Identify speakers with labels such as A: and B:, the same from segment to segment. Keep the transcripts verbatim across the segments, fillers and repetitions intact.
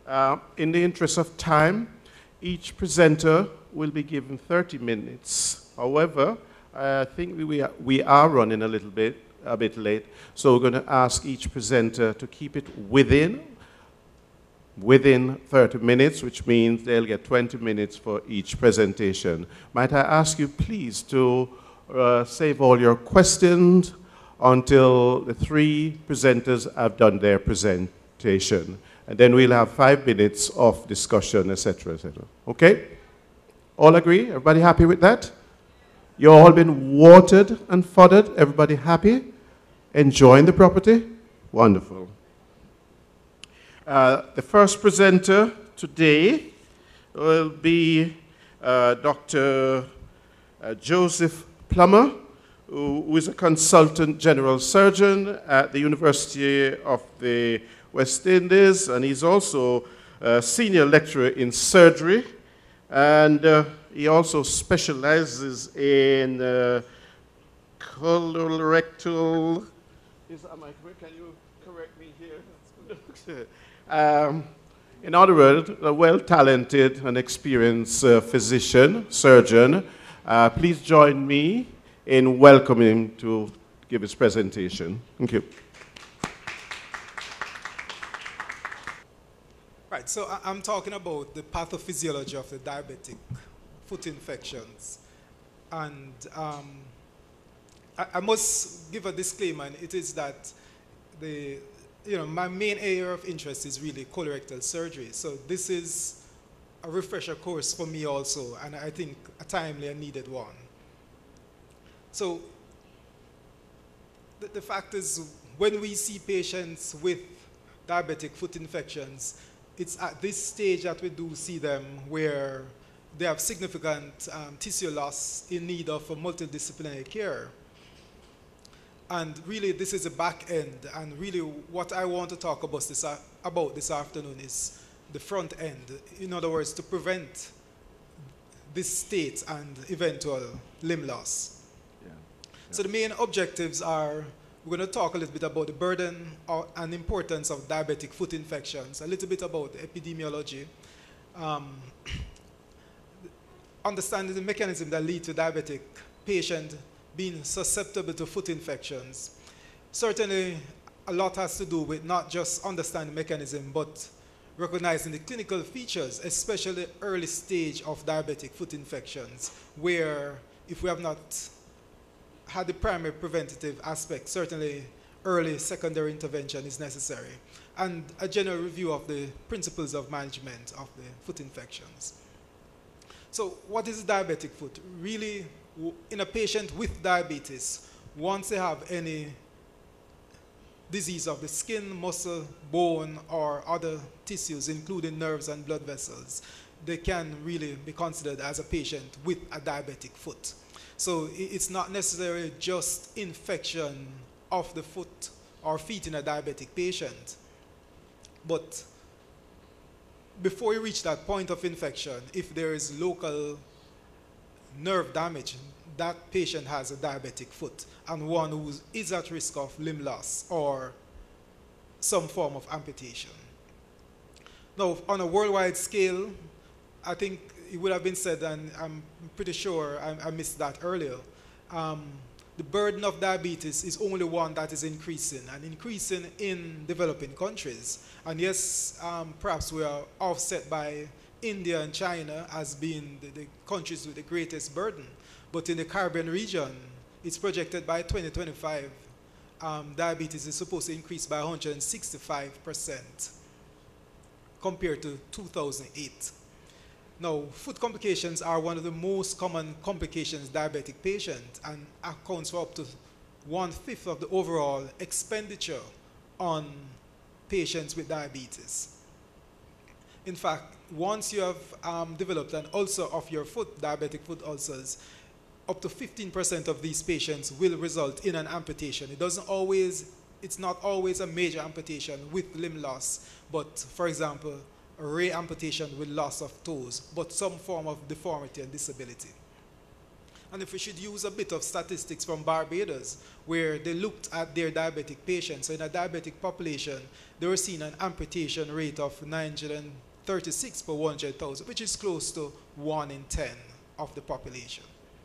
A: Uh, in the interest of time, each presenter will be given thirty minutes. However, I think we are, we are running a little bit, a bit late, so we're going to ask each presenter to keep it within, within thirty minutes, which means they'll get twenty minutes for each presentation. Might I ask you please to uh, save all your questions until the three presenters have done their presentation. And then we'll have five minutes of discussion, et cetera, et cetera. Okay? All agree? Everybody happy with that? You all been watered and foddered? Everybody happy? Enjoying the property? Wonderful. Uh, the first presenter today will be uh, Doctor Uh, Joseph Plummer, who, who is a consultant general surgeon at the University of the West Indies, and he's also a senior lecturer in surgery, and uh, he also specializes in uh, colorectal. Is, am I, can you correct me here? um, in other words, a well-talented and experienced uh, physician, surgeon. Uh, please join me in welcoming him to give his presentation. Thank you.
B: Right, so I- I'm talking about the pathophysiology of the diabetic foot infections. And um, I, I must give a disclaimer, and it is that the, you know, my main area of interest is really colorectal surgery. So this is a refresher course for me also, and I think a timely and needed one. So the, the fact is, when we see patients with diabetic foot infections, it's at this stage that we do see them where they have significant um, tissue loss in need of a multidisciplinary care. And really, this is the back end. And really, what I want to talk about this, uh, about this afternoon is the front end. In other words, to prevent this state and eventual limb loss.
A: Yeah. Yeah.
B: So the main objectives are, we're going to talk a little bit about the burden or, and importance of diabetic foot infections, a little bit about the epidemiology, um, understanding the mechanism that lead to diabetic patient being susceptible to foot infections. Certainly, a lot has to do with not just understanding the mechanism, but recognizing the clinical features, especially early stage of diabetic foot infections, where if we have not had the primary preventative aspect, certainly early secondary intervention is necessary, and a general review of the principles of management of the foot infections. So what is diabetic foot? Really, in a patient with diabetes, once they have any disease of the skin, muscle, bone, or other tissues, including nerves and blood vessels, they can really be considered as a patient with a diabetic foot. So it's not necessarily just infection of the foot or feet in a diabetic patient. But before you reach that point of infection, if there is local nerve damage, that patient has a diabetic foot and one who is at risk of limb loss or some form of amputation. Now, on a worldwide scale, I think it would have been said, and I'm pretty sure I, I missed that earlier, um, the burden of diabetes is only one that is increasing, and increasing in developing countries. And yes, um, perhaps we are offset by India and China as being the, the countries with the greatest burden. But in the Caribbean region, it's projected by twenty twenty-five, um, diabetes is supposed to increase by one hundred sixty-five percent compared to two thousand eight. Now, foot complications are one of the most common complications in diabetic patients and accounts for up to one-fifth of the overall expenditure on patients with diabetes. In fact, once you have um, developed an ulcer of your foot, diabetic foot ulcers, up to fifteen percent of these patients will result in an amputation. It doesn't always, it's not always a major amputation with limb loss, but for example, a rare amputation with loss of toes, but some form of deformity and disability. And if we should use a bit of statistics from Barbados, where they looked at their diabetic patients, so in a diabetic population, they were seeing an amputation rate of nine hundred thirty-six per one hundred thousand, which is close to one in ten of the population.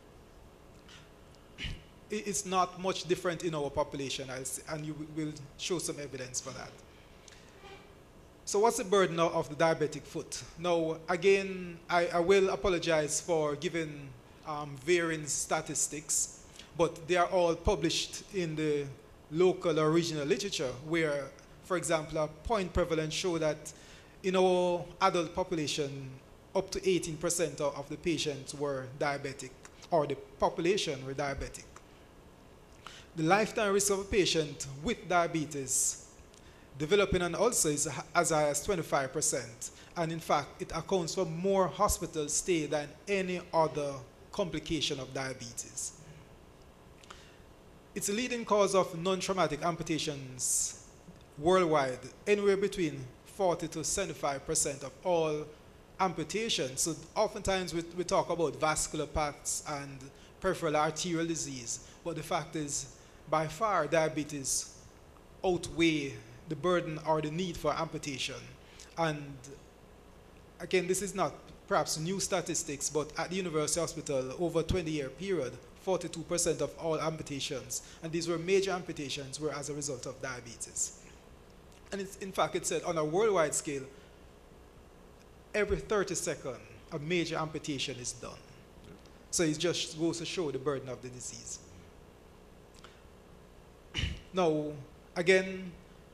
B: It's not much different in our population, and you will show some evidence for that. So what's the burden of the diabetic foot? Now, again, I, I will apologize for giving um, varying statistics, but they are all published in the local or regional literature where, for example, a point prevalence show that in our adult population, up to eighteen percent of the patients were diabetic, or the population were diabetic. The lifetime risk of a patient with diabetes developing an ulcer is as high as twenty-five percent. And in fact, it accounts for more hospital stay than any other complication of diabetes. It's a leading cause of non-traumatic amputations worldwide, anywhere between forty to seventy-five percent of all amputations. So oftentimes we, we talk about vascular paths and peripheral arterial disease, but the fact is, by far, diabetes outweigh the burden or the need for amputation. And again, this is not perhaps new statistics, but at the University Hospital, over a twenty year period, forty-two percent of all amputations, and these were major amputations, were as a result of diabetes. And it's, in fact, it said on a worldwide scale, every thirty seconds, a major amputation is done. So it just goes to show the burden of the disease. Now, again,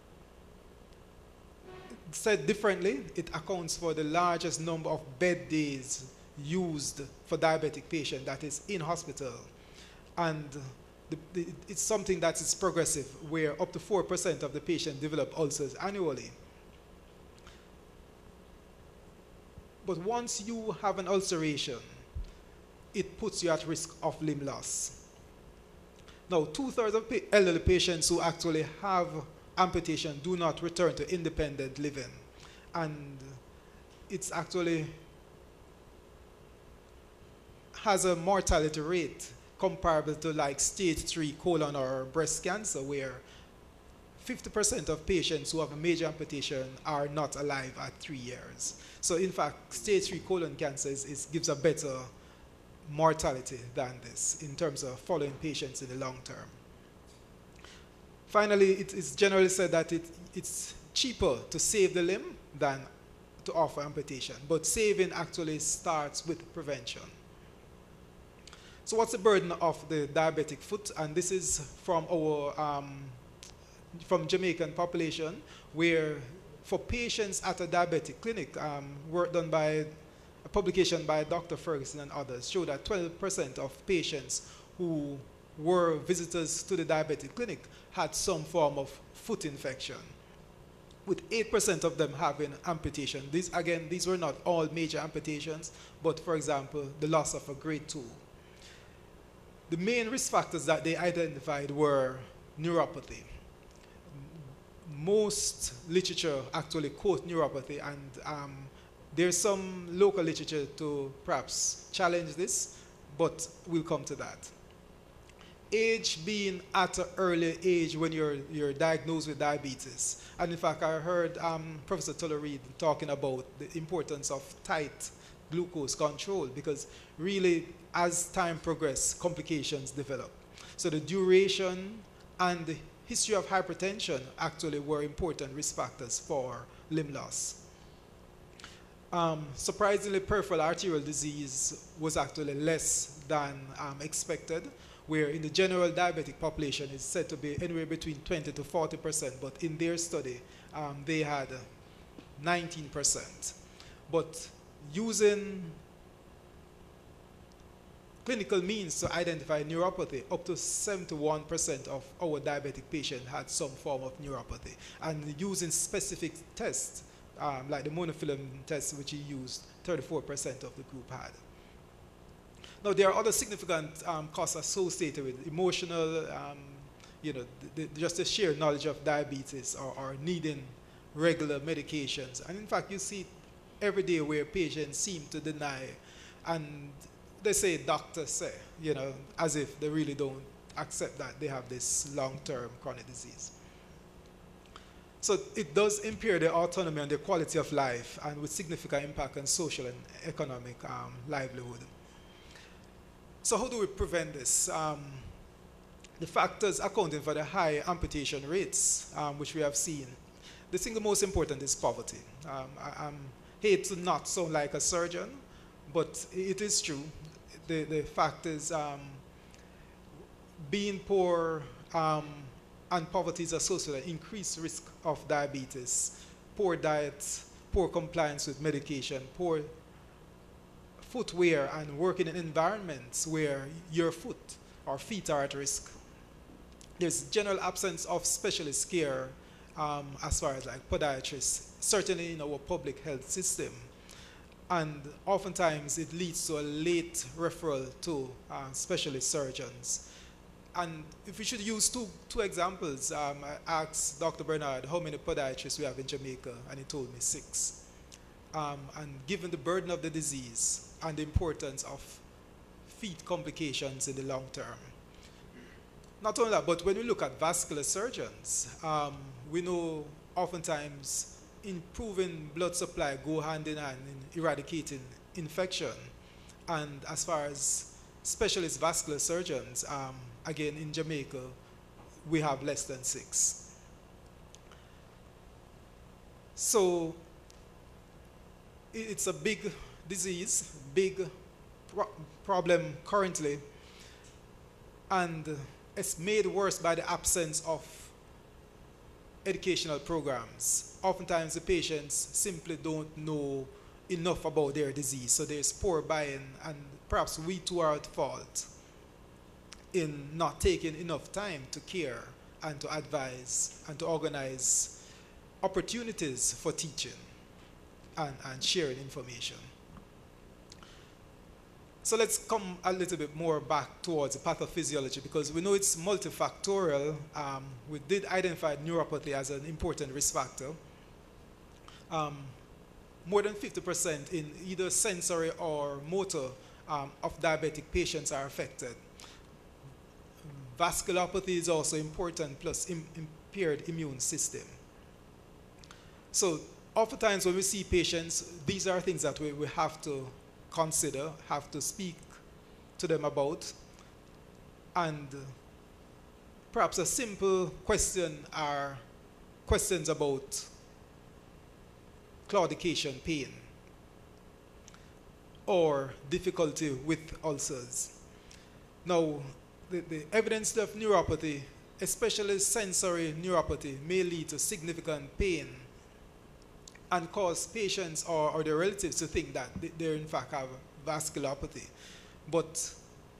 B: said differently, it accounts for the largest number of bed days used for diabetic patients, that is in hospital. And the, the, it's something that is progressive, where up to four percent of the patients develop ulcers annually. But once you have an ulceration, it puts you at risk of limb loss. Now, two-thirds of pa elderly patients who actually have amputation do not return to independent living. And it's actually has a mortality rate comparable to like stage three colon or breast cancer, where fifty percent of patients who have a major amputation are not alive at three years. So in fact, stage three colon cancer is, is, gives a better mortality than this in terms of following patients in the long term. Finally, it is generally said that it, it's cheaper to save the limb than to offer amputation, but saving actually starts with prevention. So what's the burden of the diabetic foot? And this is from our um, from Jamaican population, where for patients at a diabetic clinic, um, work done by a publication by Doctor Ferguson and others showed that twelve percent of patients who were visitors to the diabetic clinic had some form of foot infection, with eight percent of them having amputation. These, again, these were not all major amputations, but for example, the loss of a great toe. The main risk factors that they identified were neuropathy. Most literature actually quote neuropathy, and um, there's some local literature to perhaps challenge this, but we'll come to that. Age being at an early age when you're, you're diagnosed with diabetes. And in fact, I heard um, Professor Tullereed talking about the importance of tight glucose control, because really, as time progresses, complications develop. So the duration and the history of hypertension actually were important risk factors for limb loss. Um, surprisingly, peripheral arterial disease was actually less than um, expected, where in the general diabetic population it's said to be anywhere between twenty to forty percent, but in their study um, they had nineteen percent. But using clinical means to identify neuropathy, up to seventy-one percent of our diabetic patients had some form of neuropathy. And using specific tests, um, like the monofilament test which he used, thirty-four percent of the group had. Now, there are other significant um, costs associated with emotional, um, you know, the, the, just the sheer knowledge of diabetes, or, or needing regular medications. And in fact, you see every day where patients seem to deny, and they say doctors say, you know, as if they really don't accept that they have this long-term chronic disease. So it does impair their autonomy and their quality of life, and with significant impact on social and economic um, livelihood. So how do we prevent this? Um, the factors accounting for the high amputation rates, um, which we have seen, the single most important is poverty. Um, I, I hate to not sound like a surgeon, but it is true. The, the fact is, um, being poor um, and poverty is associated with increased risk of diabetes, poor diet, poor compliance with medication, poor footwear, and working in environments where your foot or feet are at risk. There's general absence of specialist care um, as far as like podiatrists, certainly in our public health system. And oftentimes it leads to a late referral to uh, specialist surgeons. And if we should use two, two examples, um, I asked Doctor Bernard how many podiatrists we have in Jamaica, and he told me six. Um, and given the burden of the disease and the importance of feet complications in the long term. Not only that, but when we look at vascular surgeons, um, we know oftentimes improving blood supply go hand in hand in eradicating infection. And as far as specialist vascular surgeons, um, again in Jamaica, we have less than six. So it's a big disease, big pro problem currently, and it's made worse by the absence of educational programs. Oftentimes the patients simply don't know enough about their disease, so there's poor buy-in, and perhaps we too are at fault in not taking enough time to care and to advise and to organize opportunities for teaching and, and sharing information. So let's come a little bit more back towards the pathophysiology, because we know it's multifactorial. Um, we did identify neuropathy as an important risk factor. Um, more than fifty percent in either sensory or motor um, of diabetic patients are affected. Vasculopathy is also important, plus im impaired immune system. So oftentimes when we see patients, these are things that we, we have to consider, have to speak to them about. And perhaps a simple question are questions about claudication pain or difficulty with ulcers. Now, the, the evidence of neuropathy, especially sensory neuropathy, may lead to significant pain and cause patients or, or their relatives to think that they, they in fact have vasculopathy. But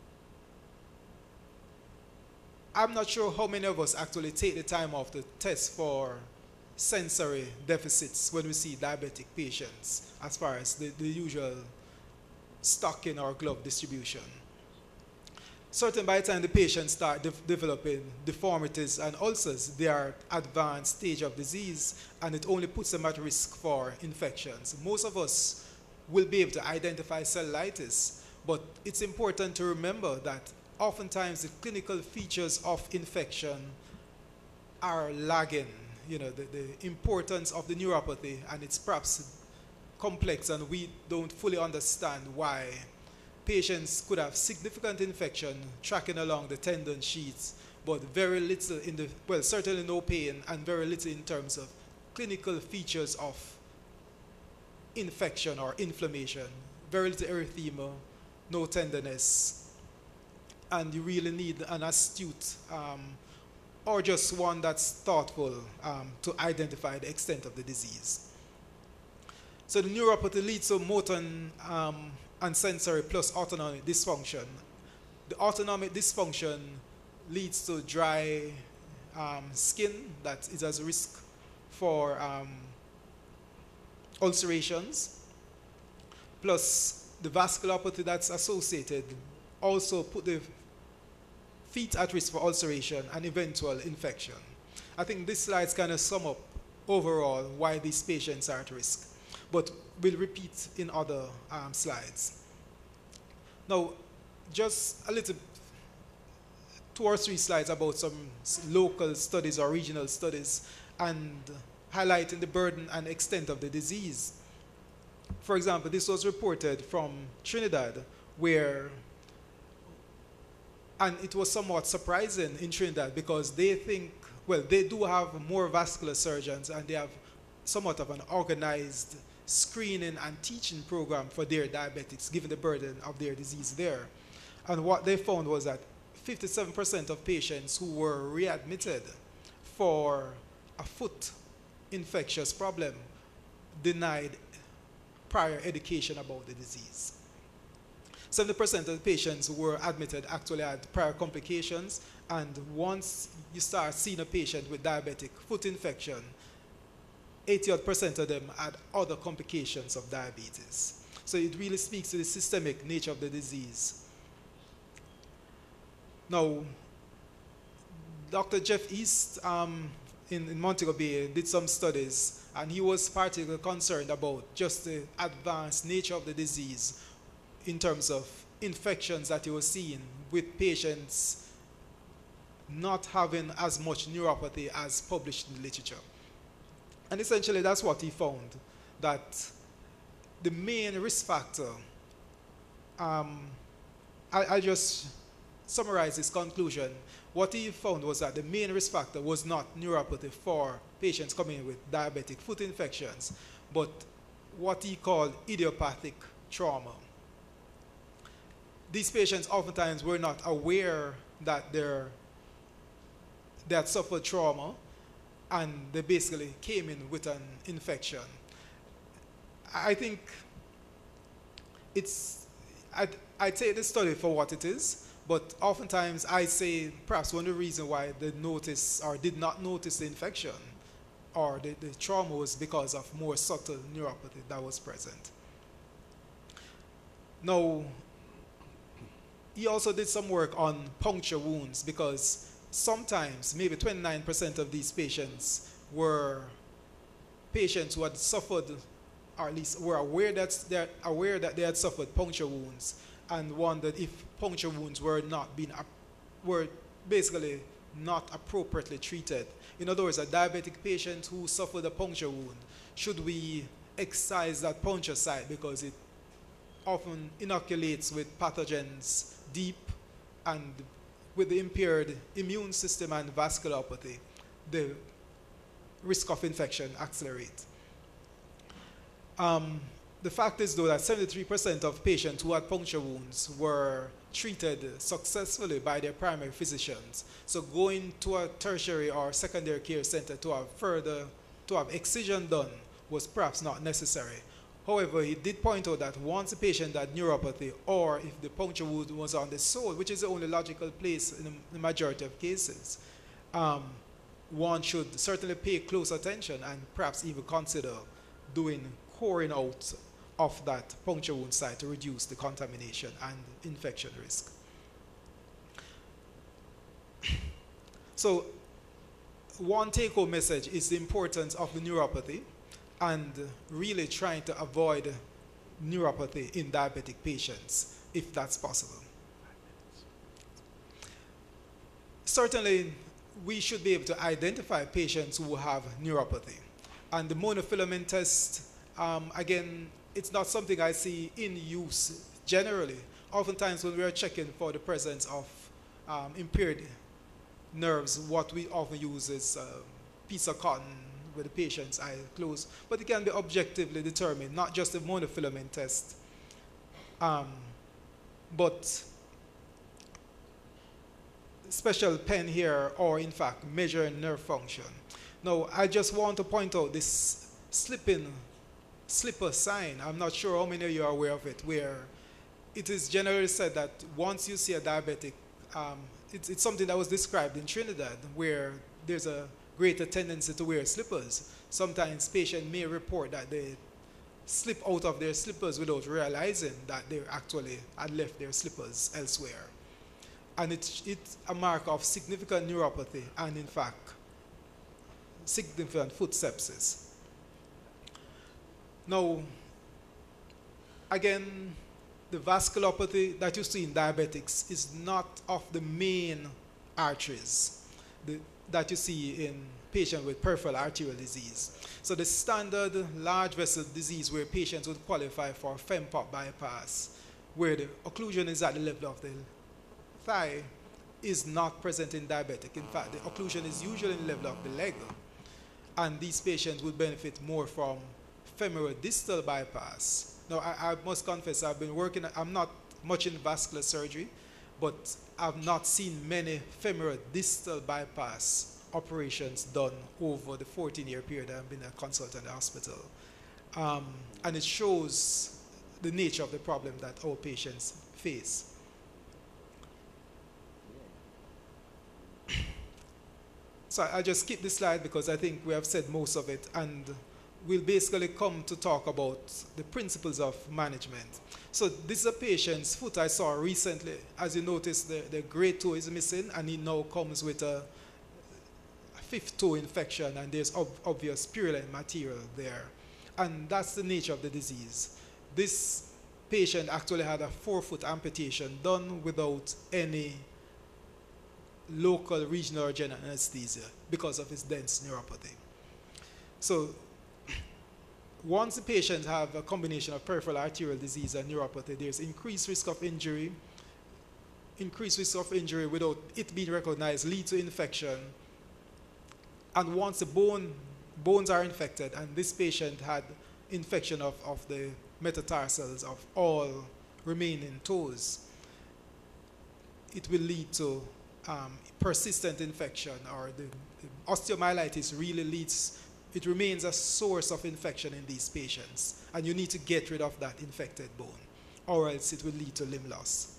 B: I'm not sure how many of us actually take the time off to test for sensory deficits when we see diabetic patients, as far as the, the usual stocking or glove distribution. Certainly by the time the patients start de developing deformities and ulcers, they are advanced stage of disease, and it only puts them at risk for infections. Most of us will be able to identify cellulitis, but it's important to remember that oftentimes the clinical features of infection are lagging. You know, the, the importance of the neuropathy, and it's perhaps complex, and we don't fully understand why patients could have significant infection tracking along the tendon sheets, but very little in the, well, certainly no pain, and very little in terms of clinical features of infection or inflammation. Very little erythema, no tenderness. And you really need an astute um, or just one that's thoughtful um, to identify the extent of the disease. So the neuropathy leads to motor and, um, and sensory plus autonomic dysfunction. The autonomic dysfunction leads to dry um, skin that is at risk for um, ulcerations, plus the vasculopathy that's associated also put the feet at risk for ulceration and eventual infection. I think this slides kind of sum up overall why these patients are at risk, but we'll repeat in other um, slides. Now, just a little, two or three slides about some s- local studies or regional studies and highlighting the burden and extent of the disease. For example, this was reported from Trinidad, where, and it was somewhat surprising in Trinidad because they think, well, they do have more vascular surgeons and they have somewhat of an organized screening and teaching program for their diabetics, given the burden of their disease there. And what they found was that fifty-seven percent of patients who were readmitted for a foot infectious problem denied prior education about the disease. seventy percent of the patients who were admitted actually had prior complications, and once you start seeing a patient with diabetic foot infection, eighty odd percent of them had other complications of diabetes. So it really speaks to the systemic nature of the disease. Now, Doctor Jeff East um, in, in Montego Bay did some studies, and he was particularly concerned about just the advanced nature of the disease in terms of infections that he was seeing with patients not having as much neuropathy as published in the literature. And essentially that's what he found, that the main risk factor, um, I, I just summarize his conclusion. What he found was that the main risk factor was not neuropathy for patients coming in with diabetic foot infections, but what he called idiopathic trauma. These patients oftentimes were not aware that they're, they had suffered trauma, and they basically came in with an infection. I think it's, I, I take the study for what it is, but oftentimes I say perhaps one of the reasons why they noticed or did not notice the infection or the, the trauma was because of more subtle neuropathy that was present. Now, he also did some work on puncture wounds, because sometimes, maybe twenty-nine percent of these patients were patients who had suffered, or at least were aware that, they're aware that they had suffered puncture wounds, and wondered if puncture wounds were not being, were basically not appropriately treated. In other words, a diabetic patient who suffered a puncture wound, should we excise that puncture site because it often inoculates with pathogens deep, and with the impaired immune system and vasculopathy, the risk of infection accelerates. Um, the fact is, though, that seventy-three percent of patients who had puncture wounds were treated successfully by their primary physicians. So going to a tertiary or secondary care center to have further, to have excision done was perhaps not necessary. However, he did point out that once a patient had neuropathy, or if the puncture wound was on the sole, which is the only logical place in the majority of cases, um, one should certainly pay close attention and perhaps even consider doing coring out of that puncture wound site to reduce the contamination and infection risk. So one take-home message is the importance of the neuropathy and really trying to avoid neuropathy in diabetic patients, if that's possible. Certainly, we should be able to identify patients who have neuropathy. And the monofilament test, um, again, it's not something I see in use generally. Oftentimes when we are checking for the presence of um, impaired nerves, what we often use is a piece of cotton with the patient's eye closed, but it can be objectively determined, not just a monofilament test, um, but special pen here, or in fact measuring nerve function. Now, I just want to point out this slipping slipper sign. I'm not sure how many of you are aware of it, where it is generally said that once you see a diabetic, um, it's, it's something that was described in Trinidad, where there's a greater tendency to wear slippers. Sometimes patients may report that they slip out of their slippers without realizing that they actually had left their slippers elsewhere. And it's, it's a mark of significant neuropathy and, in fact, significant foot sepsis. Now, again, the vasculopathy that you see in diabetics is not of the main arteries the, that you see in patients with peripheral arterial disease. So the standard large vessel disease where patients would qualify for FEMPOP bypass, where the occlusion is at the level of the thigh, is not present in diabetic. In fact, the occlusion is usually in the level of the leg. And these patients would benefit more from femoral distal bypass. Now, I, I must confess, I've been working, I'm not much in vascular surgery, but I've not seen many femoral distal bypass operations done over the fourteen year period I've been a consultant in the hospital. Um, and it shows the nature of the problem that our patients face. So I'll just skip this slide because I think we have said most of it, and we'll basically come to talk about the principles of management. So this is a patient's foot I saw recently. As you notice, the, the great toe is missing, and he now comes with a fifth toe infection, and there's ob obvious purulent material there. And that's the nature of the disease. This patient actually had a four-foot amputation done without any local regional or general anesthesia because of his dense neuropathy. So once the patient have a combination of peripheral arterial disease and neuropathy, there's increased risk of injury. Increased risk of injury without it being recognized lead to infection. And once the bone, bones are infected, and this patient had infection of, of the metatarsals of all remaining toes, it will lead to um, persistent infection, or the, the osteomyelitis really leads, it remains a source of infection in these patients, and you need to get rid of that infected bone, or else it will lead to limb loss.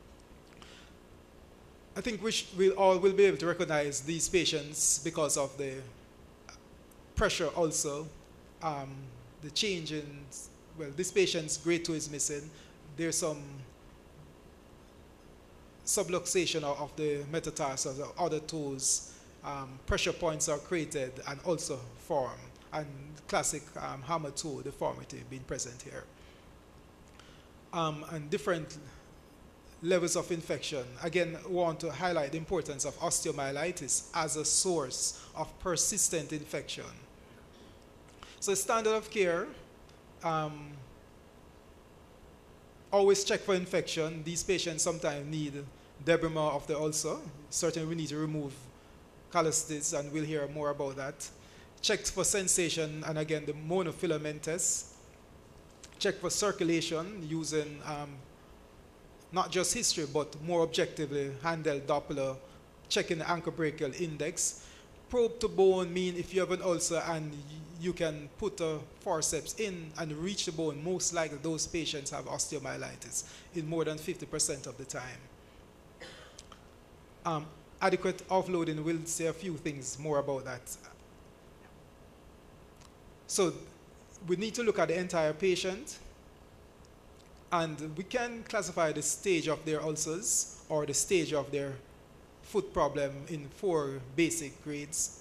B: I think we we'll all will be able to recognize these patients because of the pressure also, um, the change in, well, this patient's grade two is missing. There's some subluxation of, of the metatarsals or other toes. Um, pressure points are created and also form, and classic um, hammer toe deformity being present here. Um, and different levels of infection. Again, I want to highlight the importance of osteomyelitis as a source of persistent infection. So standard of care, um, always check for infection. These patients sometimes need debridement of the ulcer. Certainly we need to remove callosis, and we'll hear more about that. Check for sensation, and again, the monofilamentous. Check for circulation using um, not just history, but more objectively, handheld Doppler, checking the ankle brachial index. Probe to bone mean if you have an ulcer and you can put a forceps in and reach the bone, most likely those patients have osteomyelitis in more than fifty percent of the time. Um, adequate offloading, we'll say a few things more about that. So we need to look at the entire patient, and we can classify the stage of their ulcers or the stage of their foot problem in four basic grades.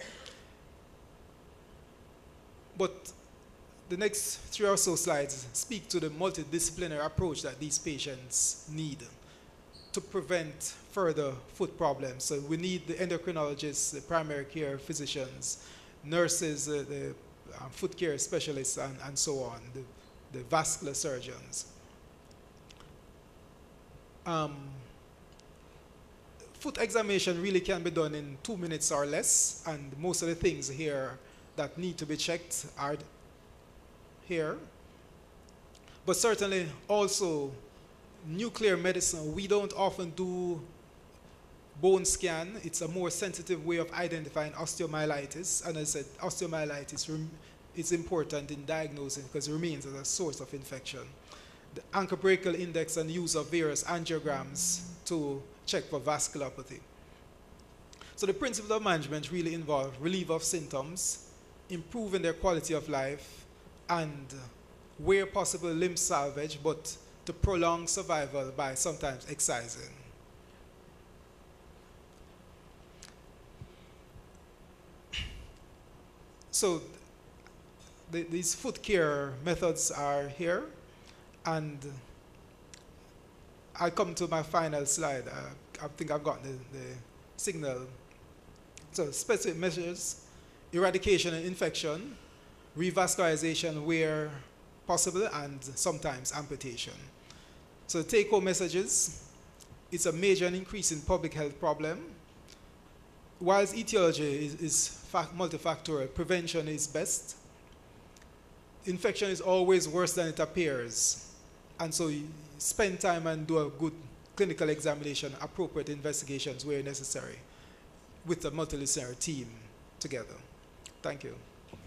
B: But the next three or so slides speak to the multidisciplinary approach that these patients need to prevent further foot problems. So we need the endocrinologists, the primary care physicians, nurses, uh, the uh, foot care specialists, and, and so on, the, the vascular surgeons. Um, foot examination really can be done in two minutes or less, and most of the things here that need to be checked are here. But certainly also nuclear medicine, we don't often do bone scan. It's a more sensitive way of identifying osteomyelitis, and as I said, osteomyelitis is important in diagnosing because it remains as a source of infection. The ankle brachial index and use of various angiograms to check for vasculopathy. So the principles of management really involve relief of symptoms, improving their quality of life, and where possible limb salvage, but to prolong survival by sometimes excising. So the, these foot care methods are here, and I come to my final slide. Uh, I think I've got the, the signal. So specific measures, eradication and infection, revascularization where possible, and sometimes amputation. So take-home messages, it's a major and increasing public health problem. Whilst etiology is, is multifactorial, prevention is best. Infection is always worse than it appears. And so you spend time and do a good clinical examination, appropriate investigations where necessary, with a multidisciplinary team together. Thank you.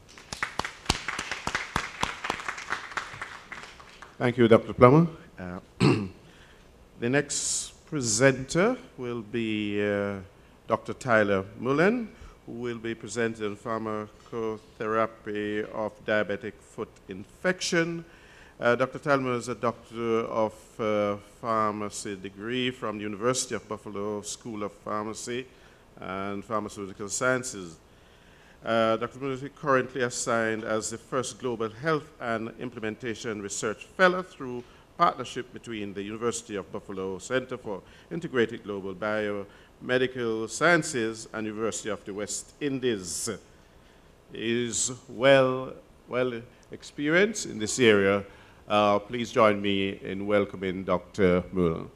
A: Thank you, Doctor Plummer. Uh, the next presenter will be uh, Doctor Tyler Mullen, who will be presenting pharmacotherapy of diabetic foot infection. Uh, Doctor Tyler is a doctor of uh, pharmacy degree from the University of Buffalo School of Pharmacy and Pharmaceutical Sciences. Uh, Doctor Mullen is currently assigned as the first Global Health and Implementation Research Fellow through partnership between the University of Buffalo Center for Integrated Global Biomedical Sciences and University of the West Indies. He is well, well experienced in this area. Uh, please join me in welcoming Doctor Mullen.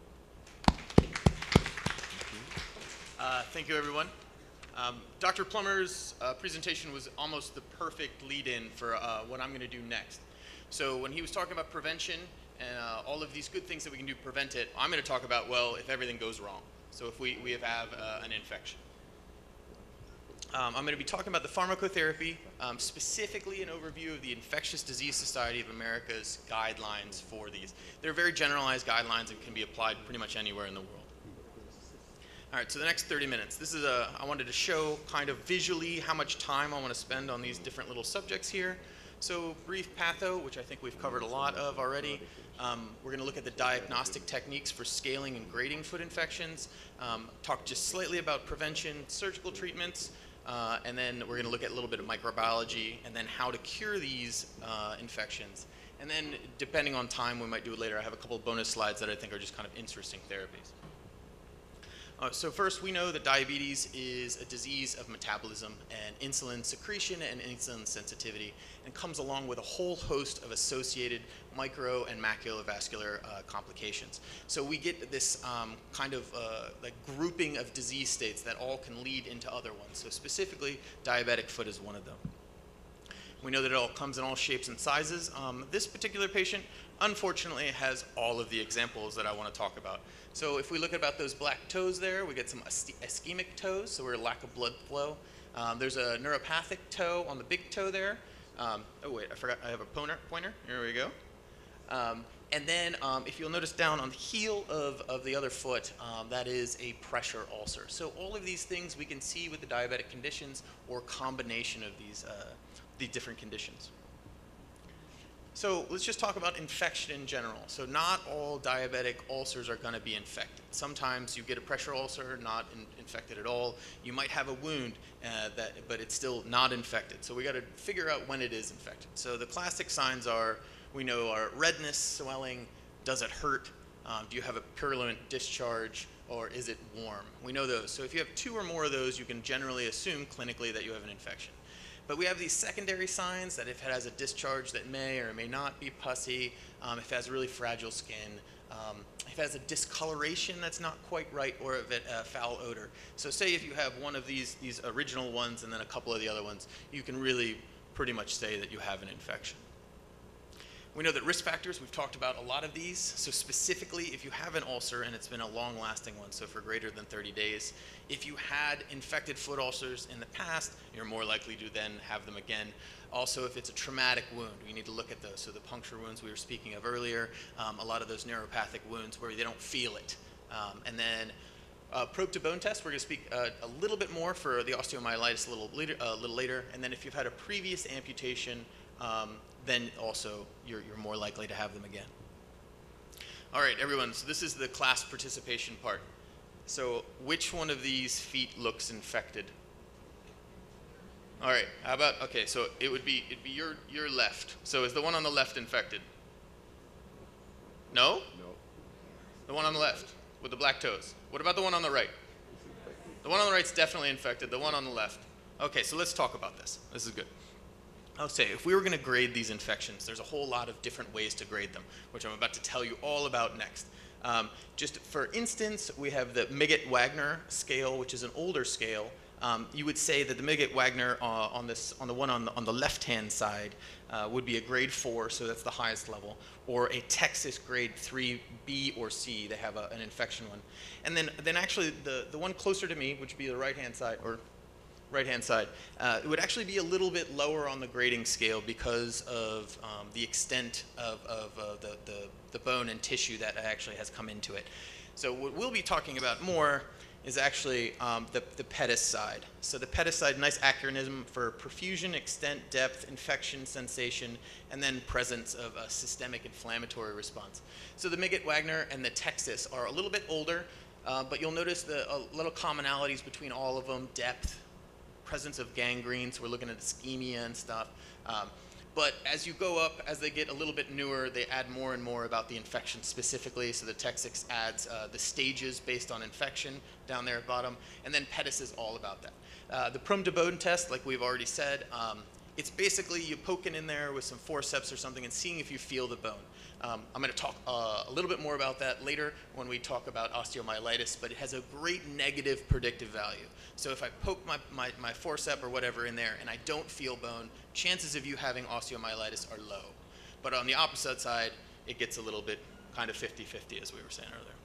C: Uh, thank you, everyone. Um, Doctor Plummer's uh, presentation was almost the perfect lead-in for uh, what I'm going to do next. So when he was talking about prevention and uh, all of these good things that we can do to prevent it, I'm going to talk about, well, if everything goes wrong. So if we, we have uh, an infection. Um, I'm going to be talking about the pharmacotherapy, um, specifically an overview of the Infectious Disease Society of America's guidelines for these. They're very generalized guidelines and can be applied pretty much anywhere in the world. All right, so the next thirty minutes. This is a, I wanted to show kind of visually how much time I want to spend on these different little subjects here. So brief patho, which I think we've covered a lot of already. Um, we're going to look at the diagnostic techniques for scaling and grading foot infections. Um, talk just slightly about prevention, surgical treatments. Uh, and then we're going to look at a little bit of microbiology and then how to cure these uh, infections. And then depending on time, we might do it later. I have a couple of bonus slides that I think are just kind of interesting therapies. Uh, so first, we know that diabetes is a disease of metabolism and insulin secretion and insulin sensitivity, and comes along with a whole host of associated micro and maculovascular uh, complications. So we get this um, kind of uh, like grouping of disease states that all can lead into other ones. So specifically, diabetic foot is one of them. We know that it all comes in all shapes and sizes. Um, this particular patient, unfortunately, has all of the examples that I want to talk about. So if we look at about those black toes there, we get some ischemic toes, so we're a lack of blood flow. Um, there's a neuropathic toe on the big toe there. Um, oh wait, I forgot, I have a pointer. pointer. Here we go. Um, and then um, if you'll notice down on the heel of, of the other foot, um, that is a pressure ulcer. So all of these things we can see with the diabetic conditions or combination of these uh, the different conditions. So let's just talk about infection in general. So not all diabetic ulcers are going to be infected. Sometimes you get a pressure ulcer, not in, infected at all. You might have a wound, uh, that, but it's still not infected. So we got to figure out when it is infected. So the classic signs are, we know, are redness, swelling, does it hurt, um, do you have a purulent discharge, or is it warm? We know those. So if you have two or more of those, you can generally assume clinically that you have an infection. But we have these secondary signs that if it has a discharge that may or may not be pussy, um, if it has really fragile skin, um, if it has a discoloration that's not quite right, or if it a foul odor. So say if you have one of these, these original ones and then a couple of the other ones, you can really pretty much say that you have an infection. We know that risk factors, we've talked about a lot of these. So specifically, if you have an ulcer and it's been a long-lasting one, so for greater than thirty days, if you had infected foot ulcers in the past, you're more likely to then have them again. Also, if it's a traumatic wound, we need to look at those. So the puncture wounds we were speaking of earlier, um, a lot of those neuropathic wounds where they don't feel it. Um, and then uh, probe to bone test, we're going to speak uh, a little bit more for the osteomyelitis a little later, uh, little later. And then if you've had a previous amputation, um, then also you're, you're more likely to have them again. All right, everyone, so this is the class participation part. So which one of these feet looks infected? All right, how about, okay, so it would be, it'd be your, your left. So is the one on the left infected? No?
A: No.
C: The one on the left with the black toes. What about the one on the right? The one on the right's definitely infected. The one on the left. Okay, so let's talk about this. This is good. I'll say, if we were going to grade these infections, there's a whole lot of different ways to grade them, which I'm about to tell you all about next. Um, just for instance, we have the Miggott-Wagner scale, which is an older scale. Um, you would say that the Miggott-Wagner uh, on this, on the one on the, on the left-hand side uh, would be a grade four, so that's the highest level, or a Texas grade three B or C. They have a, an infection one, and then then actually the the one closer to me, which would be the right-hand side or right-hand side, uh, it would actually be a little bit lower on the grading scale because of um, the extent of, of uh, the, the the bone and tissue that actually has come into it. So what we'll be talking about more is actually um, the, the Pettis side. So the Pettis side, nice acronym for perfusion, extent, depth, infection, sensation, and then presence of a systemic inflammatory response. So the Miggott-Wagner and the Texas are a little bit older, uh, but you'll notice the uh, little commonalities between all of them: depth, presence of gangrene, so we're looking at ischemia and stuff. Um, But as you go up, as they get a little bit newer, they add more and more about the infection specifically. So the Texas adds uh, the stages based on infection down there at bottom. And then Pettis is all about that. Uh, the Prum de Boden test, like we've already said, um, it's basically you poking in there with some forceps or something and seeing if you feel the bone. Um, I'm going to talk uh, a little bit more about that later when we talk about osteomyelitis, but it has a great negative predictive value. So if I poke my, my, my forcep or whatever in there and I don't feel bone, chances of you having osteomyelitis are low. But on the opposite side, it gets a little bit kind of fifty fifty, as we were saying earlier.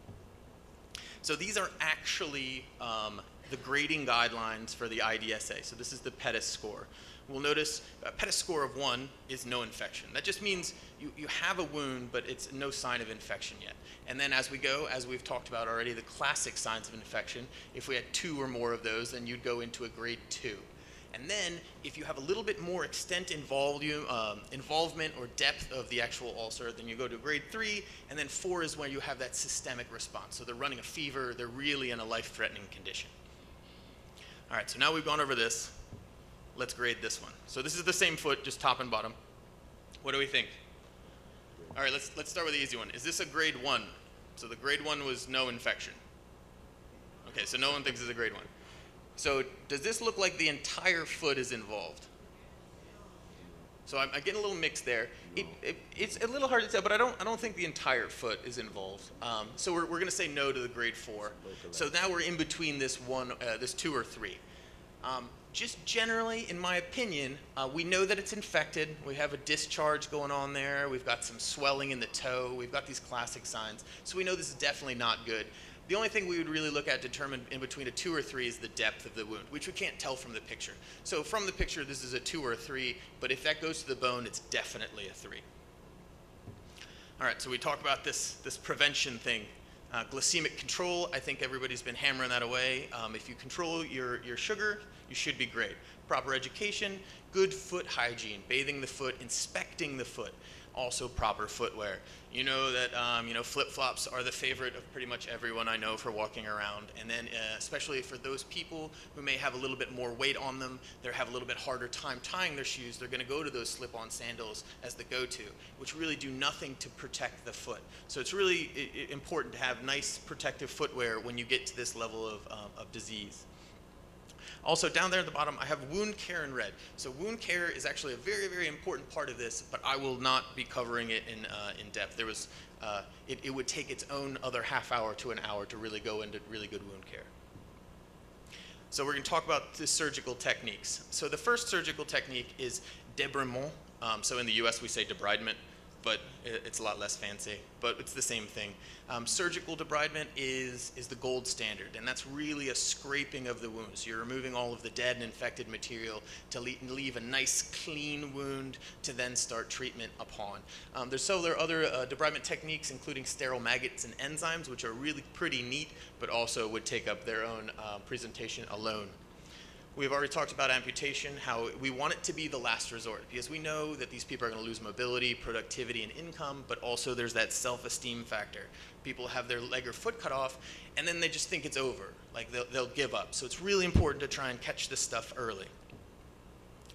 C: So these are actually um, the grading guidelines for the I D S A. So this is the Pettis score. We'll notice a Pettis score of one is no infection. That just means you, you have a wound, but it's no sign of infection yet. And then as we go, as we've talked about already, the classic signs of infection, if we had two or more of those, then you'd go into a grade two. And then if you have a little bit more extent in volume, um, involvement or depth of the actual ulcer, then you go to grade three, and then four is where you have that systemic response. So they're running a fever, they're really in a life-threatening condition. All right, so now we've gone over this. Let's grade this one. So this is the same foot, just top and bottom. What do we think? All right, let's, let's start with the easy one. Is this a grade one? So the grade one was no infection. Okay, so no one thinks it's a grade one. So does this look like the entire foot is involved? So I'm, I'm getting a little mixed there. It, it, it's a little hard to tell, but I don't, I don't think the entire foot is involved. Um, so we're, we're going to say no to the grade four. So now we're in between this one, uh, this two or three. Um, just generally, in my opinion, uh, we know that it's infected. We have a discharge going on there. We've got some swelling in the toe. We've got these classic signs. So we know this is definitely not good. The only thing we would really look at determine in between a two or three is the depth of the wound, which we can't tell from the picture. So from the picture, this is a two or a three, but if that goes to the bone, it's definitely a three. All right, so we talk about this, this prevention thing. Uh, glycemic control, I think everybody's been hammering that away. Um, if you control your, your sugar, you should be great. Proper education, good foot hygiene, bathing the foot, inspecting the foot. Also proper footwear. You know that um, you know flip-flops are the favorite of pretty much everyone I know for walking around. And then uh, especially for those people who may have a little bit more weight on them, they have a little bit harder time tying their shoes, they're going to go to those slip-on sandals as the go-to, which really do nothing to protect the foot. So it's really I- important to have nice protective footwear when you get to this level of, uh, of disease. Also, down there at the bottom, I have wound care in red. So wound care is actually a very, very important part of this, but I will not be covering it in, uh, in depth. There was, uh, it, it would take its own other half hour to an hour to really go into really good wound care. So we're going to talk about the surgical techniques. So the first surgical technique is debridement. Um, so in the U S we say debridement, but it's a lot less fancy, but it's the same thing. Um, surgical debridement is, is the gold standard, and that's really a scraping of the wound. So you're removing all of the dead and infected material to le leave a nice clean wound to then start treatment upon. Um, there's several other uh, debridement techniques, including sterile maggots and enzymes, which are really pretty neat, but also would take up their own uh, presentation alone. We've already talked about amputation, how we want it to be the last resort, because we know that these people are going to lose mobility, productivity, and income, but also there's that self-esteem factor. People have their leg or foot cut off, and then they just think it's over, like they'll, they'll give up. So it's really important to try and catch this stuff early.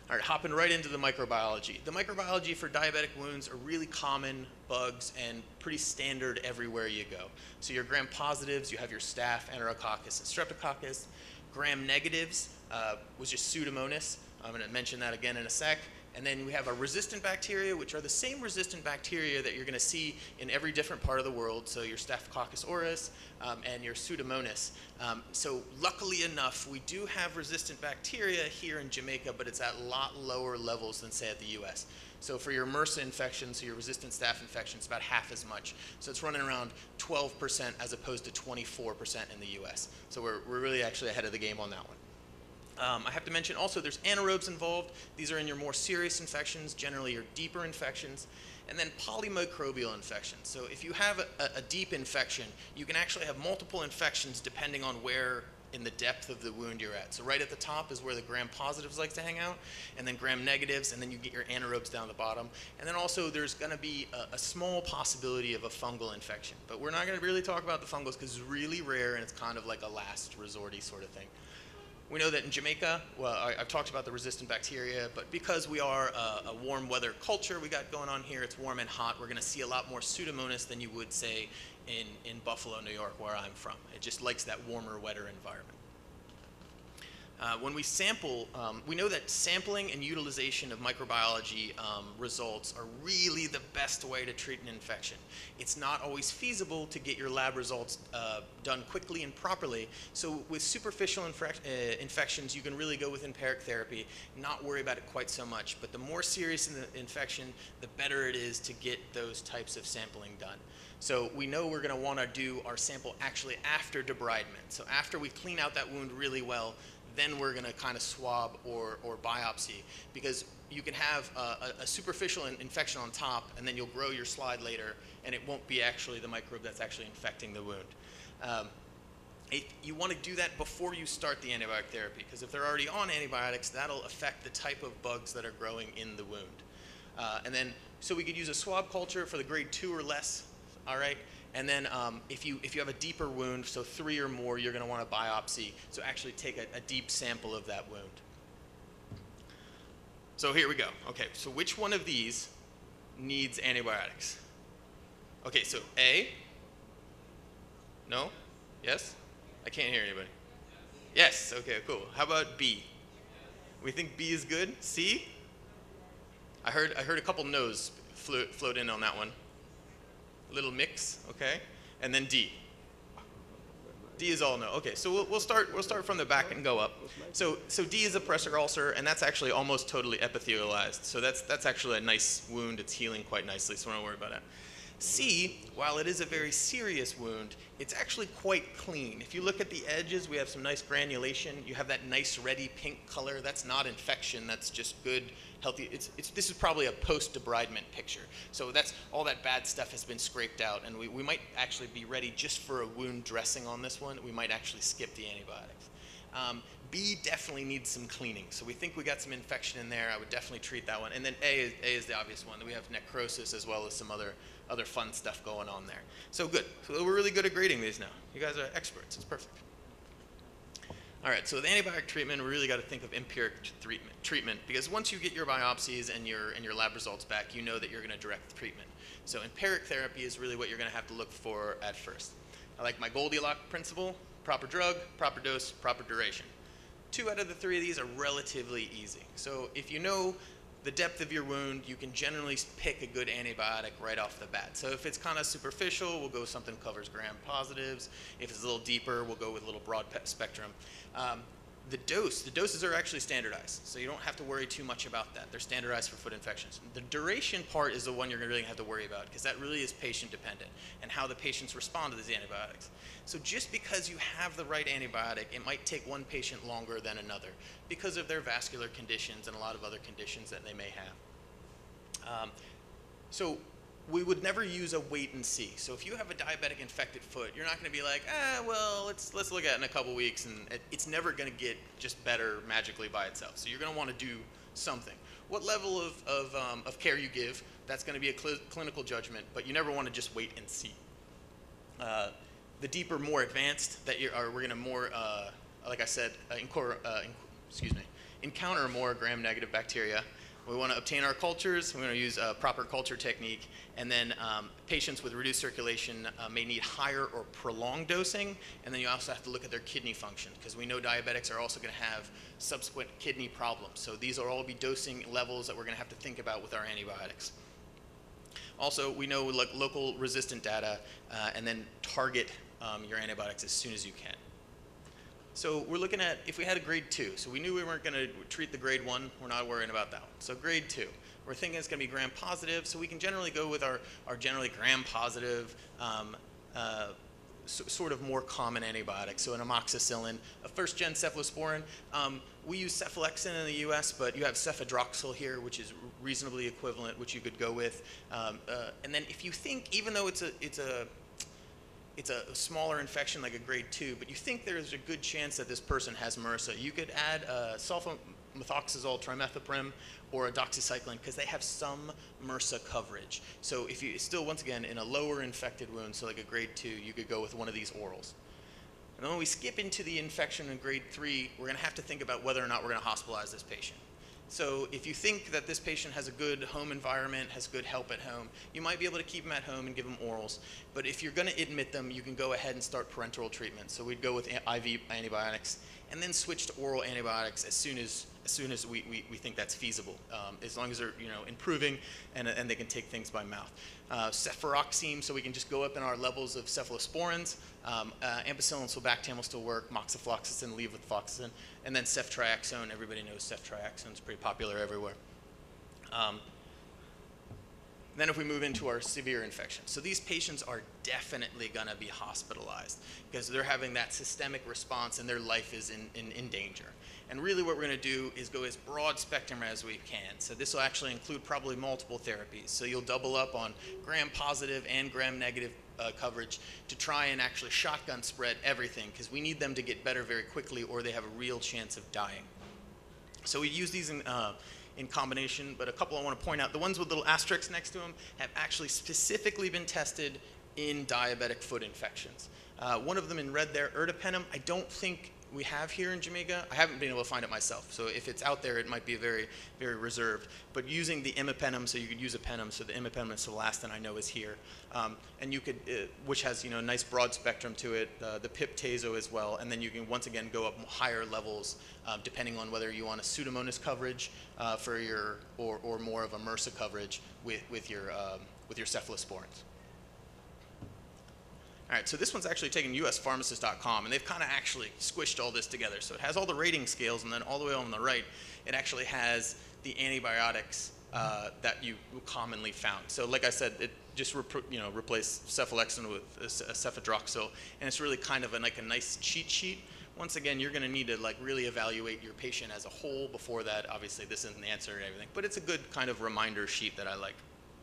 C: All right, hopping right into the microbiology. The microbiology for diabetic wounds are really common bugs and pretty standard everywhere you go. So your gram positives, you have your staph, enterococcus, and streptococcus. Gram negatives uh, was just Pseudomonas. I'm going to mention that again in a sec. And then we have our resistant bacteria, which are the same resistant bacteria that you're going to see in every different part of the world. So your Staphylococcus aureus um, and your Pseudomonas. Um, so luckily enough, we do have resistant bacteria here in Jamaica, but it's at a lot lower levels than, say, at the U S. So for your MRSA infections, so your resistant staph infections, about half as much. So it's running around twelve percent as opposed to twenty-four percent in the U S. So we're, we're really actually ahead of the game on that one. Um, I have to mention also there's anaerobes involved. These are in your more serious infections, generally your deeper infections. And then polymicrobial infections. So if you have a, a deep infection, you can actually have multiple infections depending on where in the depth of the wound you're at. So right at the top is where the gram positives like to hang out, and then gram negatives, and then you get your anaerobes down the bottom. And then also there's going to be a, a small possibility of a fungal infection. But we're not going to really talk about the fungals because it's really rare and it's kind of like a last resorty sort of thing. We know that in Jamaica, well, I, I've talked about the resistant bacteria, but because we are a, a warm weather culture we got going on here, it's warm and hot, we're going to see a lot more Pseudomonas than you would, say, in, in Buffalo, New York, where I'm from. It just likes that warmer, wetter environment. Uh, when we sample, um, we know that sampling and utilization of microbiology um, results are really the best way to treat an infection. It's not always feasible to get your lab results uh, done quickly and properly. So with superficial infec uh, infections, you can really go with empiric therapy, not worry about it quite so much. But the more serious in the infection, the better it is to get those types of sampling done. So we know we're going to want to do our sample actually after debridement. So after we clean out that wound really well, then we're going to kind of swab or, or biopsy, because you can have a, a superficial in infection on top, and then you'll grow your slide later, and it won't be actually the microbe that's actually infecting the wound. Um, it, you want to do that before you start the antibiotic therapy, because if they're already on antibiotics, that'll affect the type of bugs that are growing in the wound. Uh, and then, so we could use a swab culture for the grade two or less, all right? And then um, if, you, if you have a deeper wound, so three or more, you're going to want to biopsy. So actually take a, a deep sample of that wound. So here we go. Okay, so which one of these needs antibiotics? Okay, so A? No? Yes? I can't hear anybody. Yes, okay, cool. How about B? We think B is good? C? I heard, I heard a couple no's float, float in on that one. Little mix, okay, and then D. D is all no. Okay, so we'll, we'll start. We'll start from the back and go up. So, so D is a pressure ulcer, and that's actually almost totally epithelialized. So that's that's actually a nice wound. It's healing quite nicely, so don't worry about it. C, while it is a very serious wound, it's actually quite clean. If you look at the edges, we have some nice granulation. You have that nice reddy pink color. That's not infection. That's just good, healthy. It's, it's, this is probably a post-debridement picture. So that's all that bad stuff has been scraped out, and we, we might actually be ready just for a wound dressing on this one. We might actually skip the antibiotics. Um, B definitely needs some cleaning. So we think we got some infection in there. I would definitely treat that one. And then A is, A is the obvious one. We have necrosis as well as some other, other fun stuff going on there. So good. So we're really good at grading these now. You guys are experts. It's perfect. All right, so with antibiotic treatment, we really got to think of empiric treatment, treatment because once you get your biopsies and your, and your lab results back, you know that you're going to direct the treatment. So empiric therapy is really what you're going to have to look for at first. I like my Goldilocks principle: proper drug, proper dose, proper duration. Two out of the three of these are relatively easy. So if you know the depth of your wound, you can generally pick a good antibiotic right off the bat. So if it's kind of superficial, we'll go with something that covers gram positives. If it's a little deeper, we'll go with a little broad spectrum. Um, the dose, the doses are actually standardized, so you don't have to worry too much about that. They're standardized for foot infections. The duration part is the one you're really gonna have to worry about, because that really is patient dependent and how the patients respond to these antibiotics. So just because you have the right antibiotic, it might take one patient longer than another because of their vascular conditions and a lot of other conditions that they may have. Um, so we would never use a wait and see. So if you have a diabetic infected foot, you're not going to be like, ah, well, let's let's look at it in a couple weeks, and it, it's never going to get just better magically by itself. So you're going to want to do something. What level of of, um, of care you give, that's going to be a cl clinical judgment, but you never want to just wait and see. Uh, the deeper, more advanced that you are, we're going to more, uh, like I said, uh, incor uh, inc excuse me, encounter more gram-negative bacteria, we want to obtain our cultures, we want to use a proper culture technique, and then um, patients with reduced circulation uh, may need higher or prolonged dosing, and then you also have to look at their kidney function, because we know diabetics are also going to have subsequent kidney problems. So these will all be dosing levels that we're going to have to think about with our antibiotics. Also, we know like local resistant data, uh, and then target um, your antibiotics as soon as you can. So we're looking at if we had a grade two. So we knew we weren't going to treat the grade one. We're not worrying about that one. So grade two. We're thinking it's going to be gram positive. So we can generally go with our, our generally gram positive, um, uh, so, sort of more common antibiotics. So an amoxicillin, a first gen cephalosporin. Um, we use cephalexin in the U S, but you have cefadroxil here, which is reasonably equivalent, which you could go with. Um, uh, and then if you think, even though it's a, it's a it's a smaller infection like a grade two, but you think there's a good chance that this person has MRSA, you could add a sulfamethoxazole trimethoprim or a doxycycline because they have some MRSA coverage. So if you still, once again, in a lower infected wound, so like a grade two, you could go with one of these orals. And then when we skip into the infection in grade three, we're gonna have to think about whether or not we're gonna hospitalize this patient. So if you think that this patient has a good home environment, has good help at home, you might be able to keep them at home and give them orals. But if you're going to admit them, you can go ahead and start parenteral treatment. So we'd go with I V antibiotics and then switch to oral antibiotics as soon as as soon as we, we, we think that's feasible, um, as long as they're you know improving and, and they can take things by mouth. Uh, cefuroxime, so we can just go up in our levels of cephalosporins. Um, uh, ampicillin, sulbactam will still work. Moxifloxacin, levothyroxine, and then ceftriaxone. Everybody knows ceftriaxone is pretty popular everywhere. Um, Then if we move into our severe infections. So these patients are definitely going to be hospitalized because they're having that systemic response and their life is in, in, in danger. And really what we're going to do is go as broad spectrum as we can. So this will actually include probably multiple therapies. So you'll double up on gram positive and gram negative uh, coverage to try and actually shotgun spread everything because we need them to get better very quickly or they have a real chance of dying. So we use these in uh, in combination, but a couple I want to point out. The ones with little asterisks next to them have actually specifically been tested in diabetic foot infections. Uh, one of them in red there, ertapenem, I don't think we have here in Jamaica. I haven't been able to find it myself, so if it's out there, it might be very, very reserved. But using the imipenem, so you could use a penem, so the imipenem and celastin I know is here, um, and you could, uh, which has you know a nice broad spectrum to it, uh, the pip-tazo as well, and then you can once again go up higher levels uh, depending on whether you want a Pseudomonas coverage uh, for your, or, or more of a MRSA coverage with, with your, um, with your cephalosporins. All right, so this one's actually taken U S pharmacist dot com, and they've kind of actually squished all this together. So it has all the rating scales, and then all the way on the right, it actually has the antibiotics uh, that you commonly found. So like I said, it just you know replaced cephalexin with a, a cefadroxil, and it's really kind of a, like a nice cheat sheet. Once again, you're going to need to like really evaluate your patient as a whole before that. Obviously, this isn't the answer and everything, but it's a good kind of reminder sheet that I like.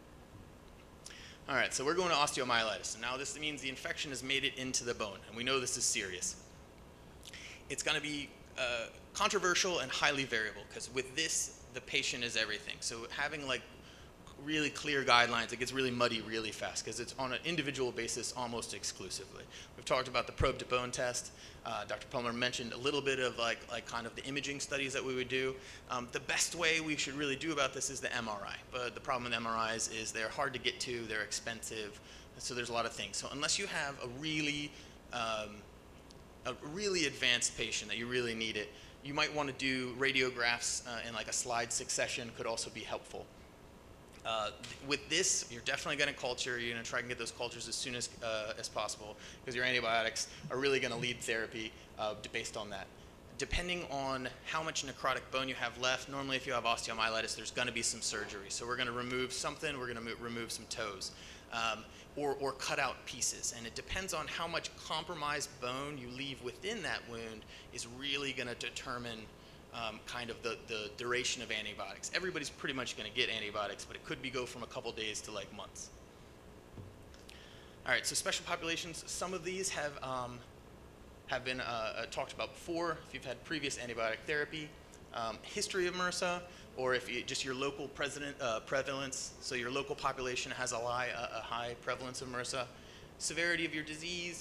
C: All right, so we're going to osteomyelitis. And now this means the infection has made it into the bone, and we know this is serious. It's going to be uh, controversial and highly variable, because with this, the patient is everything. So having like really clear guidelines, it gets really muddy really fast, because it's on an individual basis almost exclusively. We've talked about the probe to bone test. Uh, Doctor Plummer mentioned a little bit of like, like kind of the imaging studies that we would do. Um, the best way we should really do about this is the M R I, but the problem with M R Is is they're hard to get to, they're expensive, so there's a lot of things. So unless you have a really, um, a really advanced patient that you really need it, you might want to do radiographs uh, in like a slide succession could also be helpful. Uh, with this, you're definitely going to culture. You're going to try and get those cultures as soon as, uh, as possible because your antibiotics are really going to lead therapy uh, based on that. Depending on how much necrotic bone you have left, normally if you have osteomyelitis, there's going to be some surgery. So we're going to remove something. We're going to remove some toes um, or, or cut out pieces. And it depends on how much compromised bone you leave within that wound is really going to determine Um, kind of the, the duration of antibiotics. Everybody's pretty much going to get antibiotics, but it could be go from a couple days to like months. All right, so special populations, some of these have, um, have been uh, talked about before. If you've had previous antibiotic therapy, um, history of MRSA, or if you, just your local president, uh, prevalence, so your local population has a high, a, a high prevalence of MRSA, severity of your disease,